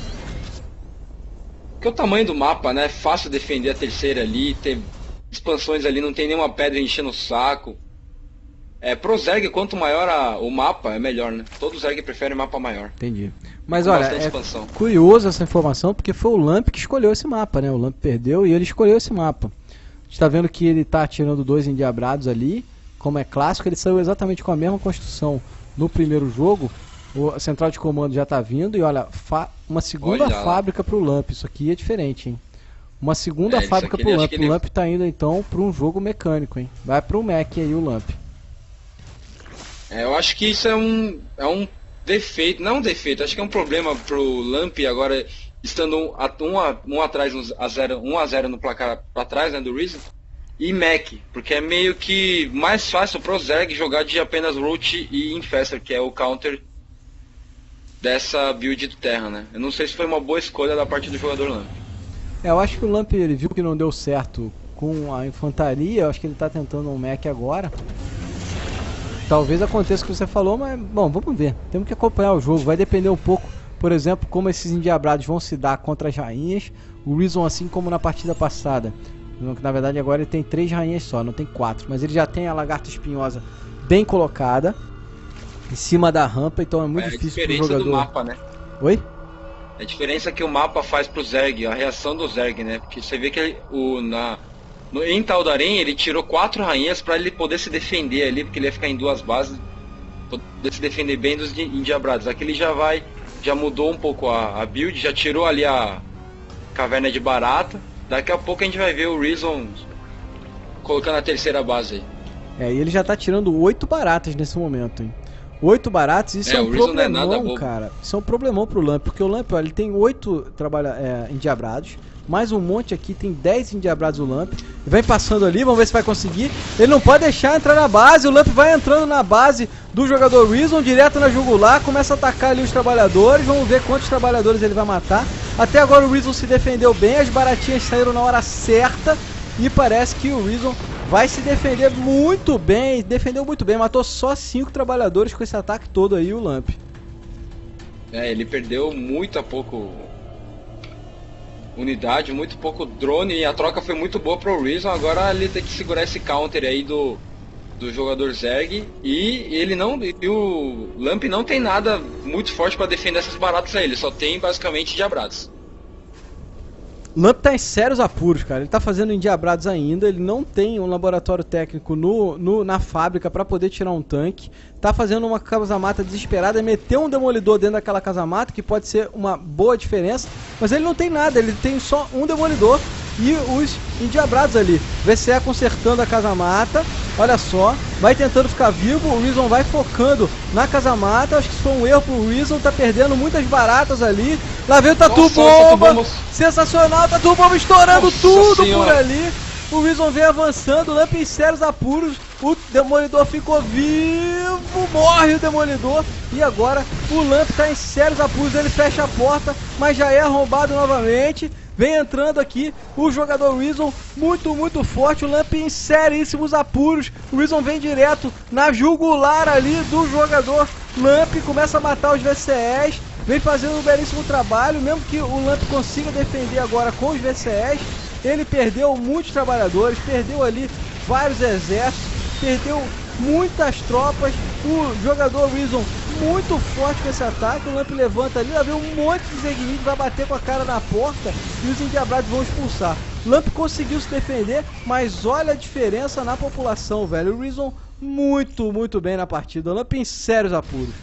Porque o tamanho do mapa, né? É fácil defender a terceira ali, ter expansões ali, não tem nenhuma pedra enchendo o saco. É, pro Zerg, quanto maior a, o mapa, é melhor, né? Todo Zerg prefere mapa maior. Entendi. Mas Com olha, bastante é expansão. curioso essa informação, porque foi o Lamp que escolheu esse mapa, né? O Lamp perdeu e ele escolheu esse mapa. A gente tá vendo que ele tá tirando dois endiabrados ali. Como é clássico, ele saiu exatamente com a mesma construção no primeiro jogo. A central de comando já está vindo e olha, fa uma segunda Olha fábrica para o Lamp. Isso aqui é diferente, hein? Uma segunda É, fábrica isso para aqui o ele- Lamp. acho O que ele- Lamp está indo então para um jogo mecânico, hein? Vai para o Mac aí o Lamp. É, eu acho que isso é um, é um defeito, não um defeito, acho que é um problema pro Lamp agora, estando um, a- um, a- um atrás, um a zero, um a zero no placar para trás, né, do Reason. E Mac, porque é meio que mais fácil pro Zerg jogar de apenas Root e Infestor, que é o counter dessa build de terra, né? Eu não sei se foi uma boa escolha da parte do jogador Lamp. É, eu acho que o Lamp ele viu que não deu certo com a infantaria. Eu acho que ele está tentando um Mac agora. Talvez aconteça o que você falou, mas bom, vamos ver. Temos que acompanhar o jogo. Vai depender um pouco, por exemplo, como esses endiabrados vão se dar contra as rainhas. O Reason, assim como na partida passada. Na verdade agora ele tem três rainhas só, não tem quatro. Mas ele já tem a lagarta espinhosa bem colocada em cima da rampa, então é muito é difícil a pro diferença jogador. do mapa, né? Oi? A diferença que o mapa faz pro Zerg, a reação do Zerg, né? Porque você vê que ele, o, na, no, em Tal'Darim ele tirou quatro rainhas pra ele poder se defender ali, porque ele ia ficar em duas bases, poder se defender bem dos endiabrados. Aqui ele já vai, já mudou um pouco a, a build, já tirou ali a caverna de barata. Daqui a pouco a gente vai ver o Reason colocando a terceira base aí. É, e ele já tá tirando oito baratas nesse momento, hein? Oito baratas, isso é, É, um o Reason não é problemão, nada bobo. cara. Isso é um problemão pro Lamp, porque o Lamp, ó, ele tem oito trabalha, é, endiabrados, mais um monte aqui, tem dez endiabrados o Lamp. Vem passando ali, vamos ver se vai conseguir. Ele não pode deixar entrar na base, o Lamp vai entrando na base do jogador Reason, direto na jugular, começa a atacar ali os trabalhadores, vamos ver quantos trabalhadores ele vai matar. Até agora o Reason se defendeu bem, as baratinhas saíram na hora certa e parece que o Reason vai se defender muito bem, defendeu muito bem, matou só cinco trabalhadores com esse ataque todo aí, o Lamp. É, ele perdeu muito a pouco unidade, muito pouco drone, e a troca foi muito boa pro Reason. Agora ele tem que segurar esse counter aí do, do jogador Zerg, e ele não, e o Lamp não tem nada muito forte para defender essas baratas aí, ele só tem basicamente diabrados. Lamp tá em sérios apuros, cara. Ele tá fazendo endiabrados ainda. Ele não tem um laboratório técnico no, no, na fábrica pra poder tirar um tanque. Tá fazendo uma casa-mata desesperada. Meteu um demolidor dentro daquela casa-mata, que pode ser uma boa diferença. Mas ele não tem nada. Ele tem só um demolidor e os endiabrados ali. V C E consertando a casa-mata. Olha só. Vai tentando ficar vivo. O Reason vai focando na casa-mata. Acho que isso foi um erro pro Reason. Tá perdendo muitas baratas ali. Lá vem o Tatu Bomba. Sensacional. Tatu Bomba estourando Nossa tudo senhora. Por ali. O Reason vem avançando. O Lamp em sérios apuros. O Demolidor ficou vivo. Morre o Demolidor. E agora o Lamp tá em sérios apuros. Ele fecha a porta, mas já é arrombado novamente. Vem entrando aqui o jogador Reason, muito, muito forte. O Lamp em seríssimos apuros. O Reason vem direto na jugular ali do jogador Lamp. Começa a matar os V C Es. Vem fazendo um belíssimo trabalho. Mesmo que o Lamp consiga defender agora com os V C Es, ele perdeu muitos trabalhadores, perdeu ali vários exércitos, perdeu muitas tropas. O jogador Reason muito forte com esse ataque. O Lamp levanta ali, lá vem um monte de Zerg, vai bater com a cara na porta e os endiabrados vão expulsar. Lamp conseguiu se defender, mas olha a diferença na população, velho. O Reason muito, muito bem na partida. O Lamp em sérios apuros.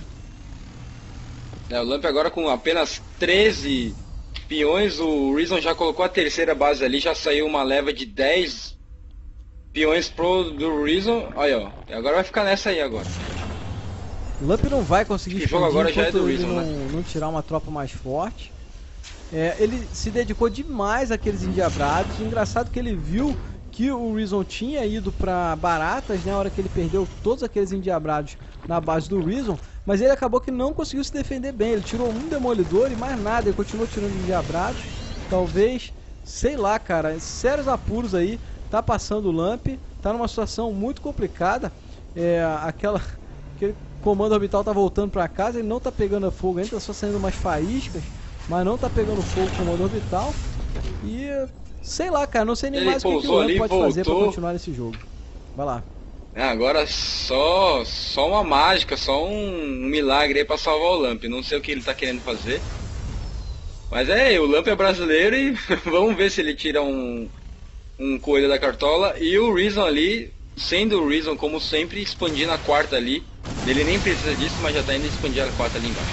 É, o Lamp agora com apenas treze peões, o Reason já colocou a terceira base ali, já saiu uma leva de dez peões pro do Reason. Olha, ó, agora vai ficar nessa aí agora. O Lamp não vai conseguir jogo agora já é do Reason, não, né? não tirar uma tropa mais forte. É, ele se dedicou demais àqueles endiabrados. Engraçado que ele viu que o Reason tinha ido para baratas, né, na hora que ele perdeu todos aqueles endiabrados na base do Reason, mas ele acabou que não conseguiu se defender bem. Ele tirou um demolidor e mais nada, ele continuou tirando endiabrados. Talvez, sei lá, cara, sérios apuros aí. Tá passando o Lamp, tá numa situação muito complicada. É, aquela, aquele comando orbital tá voltando para casa, ele não tá pegando fogo ainda, tá só saindo umas faíscas, mas não tá pegando fogo o comando orbital. E sei lá, cara, não sei nem ele mais o que, que o Lamp pode voltou. fazer para continuar nesse jogo. Vai lá. É, agora só só uma mágica, só um milagre aí pra salvar o Lamp. Não sei o que ele tá querendo fazer. Mas é, o Lamp é brasileiro e vamos ver se ele tira um, um coelho da cartola. E o Reason ali, sendo o Reason como sempre, expandindo a quarta ali. Ele nem precisa disso, mas já tá indo expandir a quarta ali embaixo.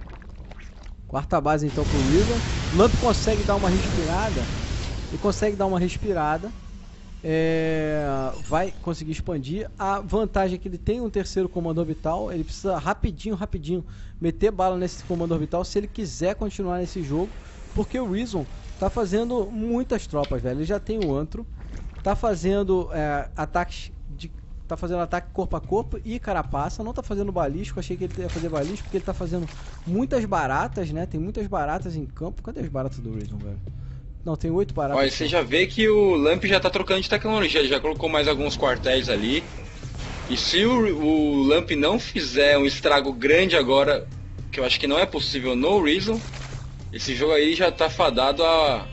Quarta base então pro Reason. O Lamp consegue dar uma respirada. Ele consegue dar uma respirada. É, vai conseguir expandir. A vantagem é que ele tem um terceiro comando orbital. Ele precisa rapidinho, rapidinho meter bala nesse comando orbital se ele quiser continuar nesse jogo, porque o Reason tá fazendo muitas tropas, velho. Ele já tem o Antro, tá fazendo é, ataques de, tá fazendo ataque corpo a corpo e carapaça, não tá fazendo balístico. Achei que ele ia fazer balístico porque ele tá fazendo muitas baratas, né? Tem muitas baratas em campo. Cadê as baratas do Reason, velho? Não, tem oito baratas. Olha, você já vê que o Lamp já tá trocando de tecnologia, já colocou mais alguns quartéis ali. E se o, o Lamp não fizer um estrago grande agora, que eu acho que não é possível no Reason, esse jogo aí já tá fadado a,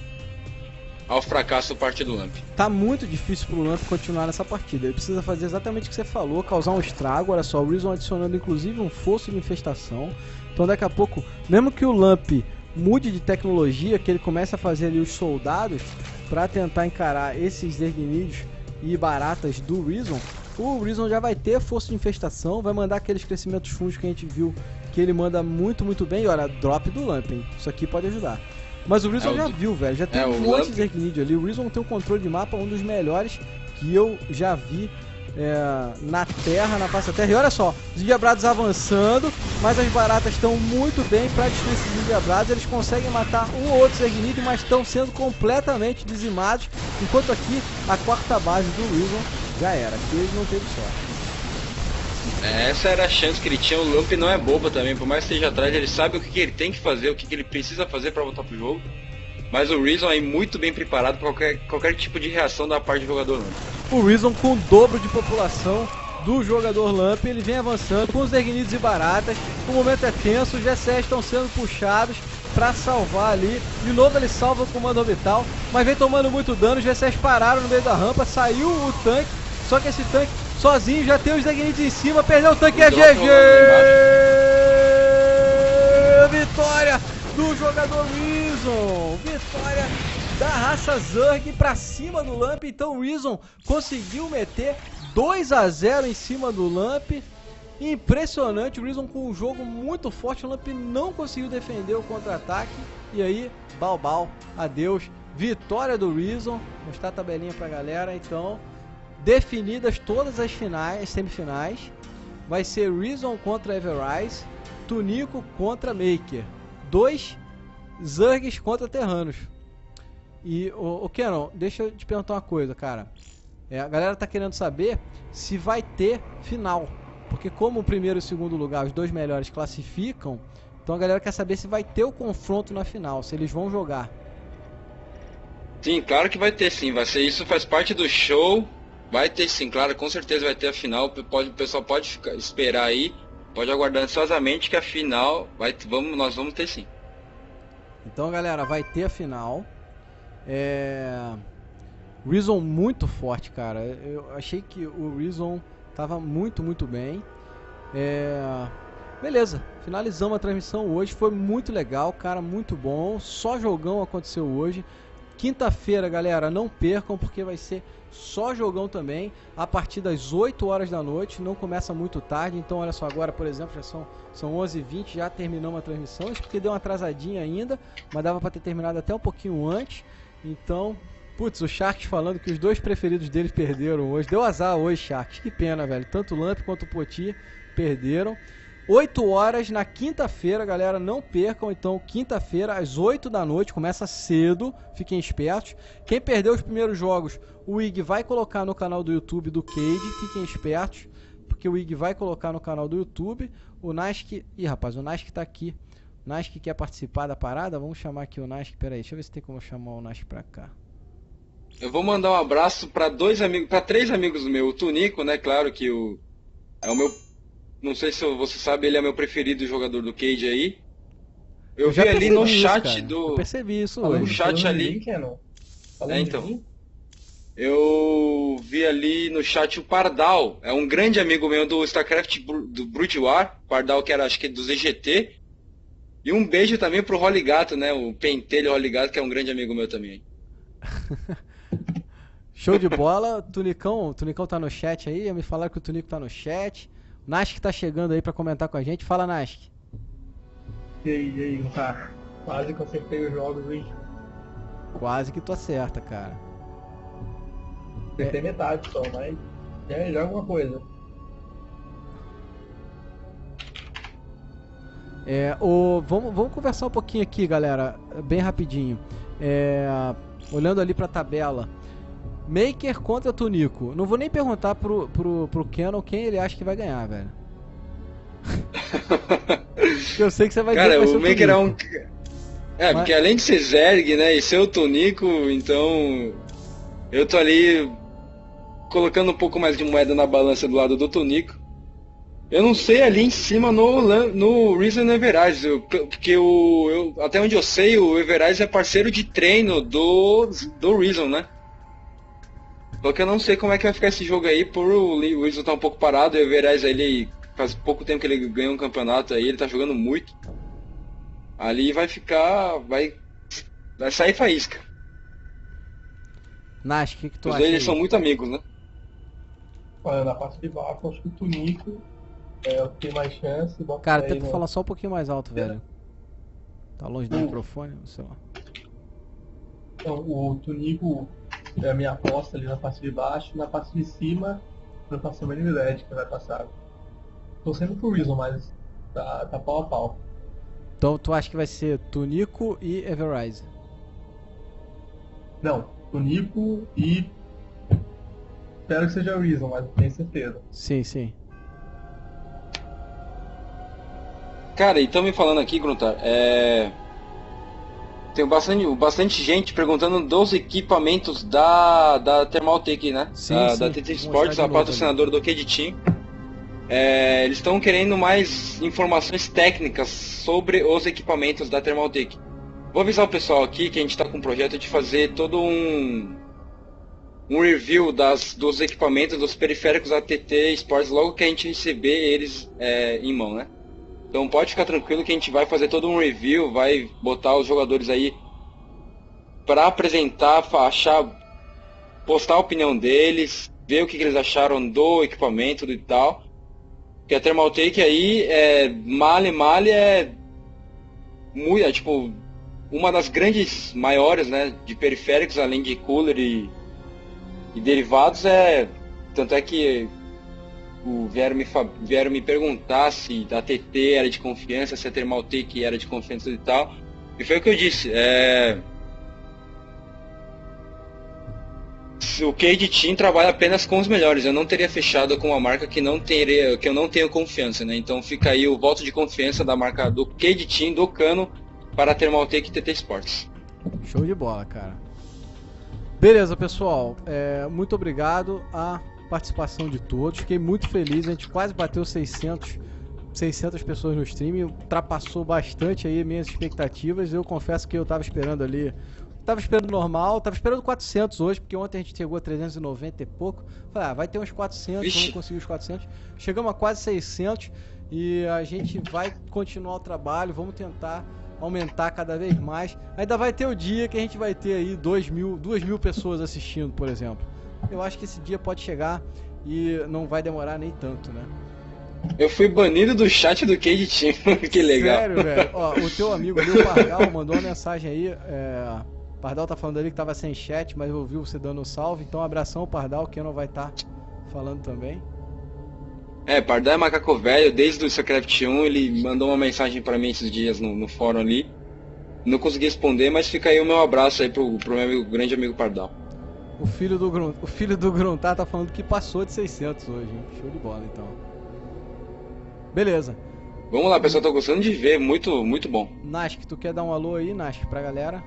ao fracasso por parte do Lamp. Tá muito difícil pro Lamp continuar nessa partida. Ele precisa fazer exatamente o que você falou, causar um estrago. Olha só, o Reason adicionando inclusive um fosso de infestação. Então daqui a pouco, mesmo que o Lamp mude de tecnologia, que ele comece a fazer ali os soldados para tentar encarar esses Zergnídeos e baratas do Reason, o Reason já vai ter força de infestação, vai mandar aqueles crescimentos fundos que a gente viu que ele manda muito, muito bem. E olha, drop do Lamp, hein? Isso aqui pode ajudar. Mas o Reason é, já o... viu, velho, já tem é, um monte Lamp... de Zergnídeo ali. O Reason tem um controle de mapa, um dos melhores que eu já vi É, na terra, na face da terra. E olha só, os endiabrados avançando, mas as baratas estão muito bem para destruir esses endiabrados. Eles conseguem matar um ou outro Zergnídeo, mas estão sendo completamente dizimados. Enquanto aqui a quarta base do Reason já era, aqui ele não teve sorte. Essa era a chance que ele tinha. O Lamp não é bobo também, por mais que esteja atrás, ele sabe o que, que ele tem que fazer, o que, que ele precisa fazer para voltar pro jogo. Mas o Reason é muito bem preparado para qualquer, qualquer tipo de reação da parte do jogador Lamp. O Reason com o dobro de população do jogador Lamp, ele vem avançando com os Zergnídeos e baratas. O momento é tenso, os G C S estão sendo puxados. pra salvar ali. De novo ele salva o comando orbital, mas vem tomando muito dano. Os V seis pararam no meio da rampa, saiu o tanque, só que esse tanque sozinho já tem os Dagnites em cima, perdeu o tanque, é G G! Vitória do jogador Reason! Vitória da raça Zerg pra cima do Lamp. Então o Reason conseguiu meter dois a zero em cima do Lamp. Impressionante, o Reason com um jogo muito forte. O Lamp não conseguiu defender o contra-ataque. E aí, bal bal, adeus. Vitória do Reason. Vou mostrar a tabelinha pra galera. Então, definidas todas as finais, as semifinais. Vai ser Reason contra Everrise, Tunico contra Maker. Dois Zergs contra Terranos. E, o Kenon, deixa eu te perguntar uma coisa, cara. É, a galera tá querendo saber se vai ter final. Porque como o primeiro e o segundo lugar, os dois melhores classificam, então a galera quer saber se vai ter o confronto na final, se eles vão jogar. Sim, claro que vai ter sim. Vai ser, isso faz parte do show. Vai ter sim, claro, com certeza vai ter a final. Pode, o pessoal pode ficar, esperar aí. Pode aguardar ansiosamente que a final vai, vamos, nós vamos ter sim. Então, galera, vai ter a final. É... Reason muito forte, cara. Eu achei que o Reason tava muito, muito bem. É... Beleza, finalizamos a transmissão hoje. Foi muito legal, cara, muito bom. Só jogão aconteceu hoje. Quinta-feira, galera, não percam, porque vai ser só jogão também, a partir das oito horas da noite. Não começa muito tarde, então olha só, agora, por exemplo, já são, são onze e vinte, já terminamos a transmissão. Isso porque deu uma atrasadinha ainda, mas dava pra ter terminado até um pouquinho antes. Então, putz, o Sharks falando que os dois preferidos deles perderam hoje. Deu azar hoje, Sharks, que pena, velho. Tanto o Lamp quanto o Poti perderam. oito horas na quinta-feira, galera, não percam. Então, quinta-feira, às oito da noite, começa cedo, fiquem espertos. Quem perdeu os primeiros jogos, o I G vai colocar no canal do YouTube do Cade, fiquem espertos, porque o I G vai colocar no canal do YouTube. O Nask, ih rapaz, o Nask tá aqui. O Nask quer participar da parada, vamos chamar aqui o Nask, peraí, deixa eu ver se tem como chamar o Nask pra cá. Eu vou mandar um abraço para dois amigos, para três amigos meus. O Tunico, né, claro que o, é o meu, não sei se você sabe, ele é meu preferido jogador do Cade aí. Eu, eu vi ali no isso, chat cara. do... Eu percebi isso hoje. No chat ali... É, então. Eu vi ali no chat o Pardal, é um grande amigo meu do StarCraft do Brood War, Pardal que era, acho que do Z G T. E um beijo também pro Roligato, né, o Pentelho Roligato, que é um grande amigo meu também. Show de bola. Tunicão, Tunicão tá no chat aí, me falaram que o Tunico tá no chat. O Nask tá chegando aí pra comentar com a gente. Fala, Nask. E aí, e aí, cara? Quase que eu acertei os jogos, hein? Quase que tu acerta, cara. Acertei é. metade só, mas é, já é alguma coisa. É, o, vamos, vamos conversar um pouquinho aqui, galera, bem rapidinho. É, olhando ali pra tabela, Maker contra Tunico. Não vou nem perguntar pro, pro, pro Kenon quem ele acha que vai ganhar, velho. Eu sei que você vai Cara, dizer o Maker é um... É, mas... porque além de ser Zerg, né, e ser o Tunico, então... Eu tô ali colocando um pouco mais de moeda na balança do lado do Tunico. Eu não sei ali em cima no, no Reason e no Everise, eu, porque o, eu, até onde eu sei, o Everise é parceiro de treino do, do Reason, né? Só que eu não sei como é que vai ficar esse jogo aí, por o Reason tá um pouco parado, o Everise ele faz pouco tempo que ele ganhou um campeonato aí, ele tá jogando muito. Ali vai ficar, vai, vai sair faísca. Nash, o que, que tu Os acha? Eles aí? são muito amigos, né? Olha, na parte de baixo, acho que o Tunico é o que tem mais chance. Cara, tenta no... falar só um pouquinho mais alto, velho. Tá longe do uh. microfone, sei lá. Então, o Tunico é a minha aposta ali na parte de baixo. Na parte de cima, eu passei o Red que vai passar. Tô sendo pro Reason, mas tá, tá pau a pau. Então tu acha que vai ser Tunico e Everrise? Não, Tunico e... Espero que seja o Reason, mas não tenho certeza. Sim, sim. Cara, e estão me falando aqui, Gruntar, é... tem bastante, bastante gente perguntando dos equipamentos da, da Thermaltake, né? Sim, da, sim. da T T Sports, a patrocinadora do Cade Team. É, eles estão querendo mais informações técnicas sobre os equipamentos da Thermaltake. Vou avisar o pessoal aqui que a gente tá com um projeto de fazer todo um, um review das, dos equipamentos, dos periféricos A T T Sports logo que a gente receber eles é, em mão, né? Então pode ficar tranquilo que a gente vai fazer todo um review, vai botar os jogadores aí para apresentar, achar, postar a opinião deles, ver o que, que eles acharam do equipamento e tal. Porque a Thermaltake aí, é, male, male é, muito, é tipo uma das grandes, maiores, né, de periféricos, além de cooler e, e derivados, é, tanto é que o, vieram, me, vieram me perguntar se a T T era de confiança, se a Thermaltake era de confiança e tal, e foi o que eu disse, é... o Cade Team trabalha apenas com os melhores. Eu não teria fechado com uma marca que não teria, que eu não tenho confiança, né? Então fica aí o voto de confiança da marca do Cade Team, do Cano, para a Thermaltake e T T Sports. Show de bola, cara. Beleza, pessoal. É, muito obrigado a participação de todos. Fiquei muito feliz. A gente quase bateu seiscentos, seiscentas pessoas no stream. Ultrapassou bastante aí minhas expectativas. Eu confesso que eu tava esperando ali... Tava esperando normal, tava esperando quatrocentos hoje, porque ontem a gente chegou a trezentos e noventa e pouco. Falei, ah, vai ter uns quatrocentos, Ixi. vamos conseguir os quatrocentos. Chegamos a quase seiscentos e a gente vai continuar o trabalho, vamos tentar aumentar cada vez mais. Ainda vai ter o dia que a gente vai ter aí dois mil, duas mil pessoas assistindo, por exemplo. Eu acho que esse dia pode chegar e não vai demorar nem tanto, né? Eu fui banido do chat do Cade Team, que legal. Sério, velho? Ó, o teu amigo ali, o Pargal, mandou uma mensagem aí, é... Pardal tá falando ali que tava sem chat, mas eu ouvi você dando um salve. Então, abração ao Pardal, que não vai estar tá falando também. É, Pardal é macaco velho, desde o StarCraft um, ele mandou uma mensagem pra mim esses dias no, no fórum ali. Não consegui responder, mas fica aí o meu abraço aí pro, pro meu amigo, grande amigo Pardal. O filho do Gruntar, o filho do Gruntar tá falando que passou de seiscentos hoje, hein? Show de bola, então. Beleza. Vamos lá, pessoal, tô gostando de ver, muito, muito bom. Nask, tu quer dar um alô aí, Nask, pra galera?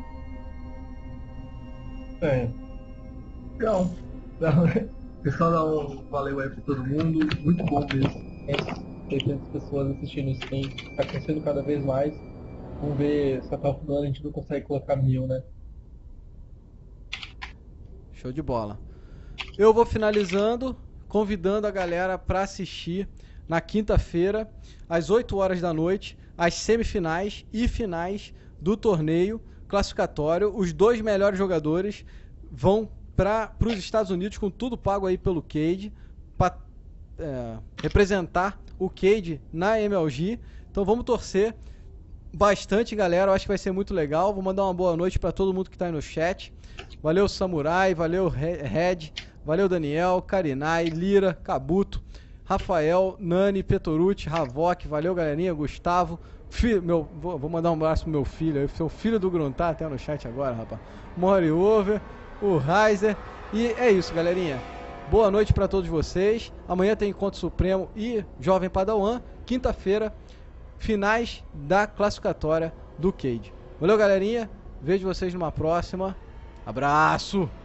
É. Então, pessoal, dá um valeu aí pra todo mundo. Muito bom mesmo. seiscentas pessoas assistindo o stream. Tá crescendo cada vez mais. Vamos ver se até o final a gente não consegue colocar mil, né? Show de bola. Eu vou finalizando, convidando a galera pra assistir na quinta-feira, às oito horas da noite, as semifinais e finais do torneio classificatório. Os dois melhores jogadores vão para os Estados Unidos com tudo pago aí pelo Cade para é, representar o Cade na M L G. Então vamos torcer bastante, galera. Eu acho que vai ser muito legal. Vou mandar uma boa noite para todo mundo que está aí no chat. Valeu, Samurai, valeu, Red, valeu, Daniel, Karinai, Lira, Kabuto, Rafael, Nani, Petorucci, Havok, valeu, galerinha, Gustavo. Filho, meu, vou, vou mandar um abraço pro meu filho, seu filho do Gruntar, até no chat agora, rapaz. Mori Over, o Reiser. E é isso, galerinha. Boa noite pra todos vocês. Amanhã tem Encontro Supremo e Jovem Padawan. Quinta-feira, finais da classificatória do Cade. Valeu, galerinha. Vejo vocês numa próxima. Abraço!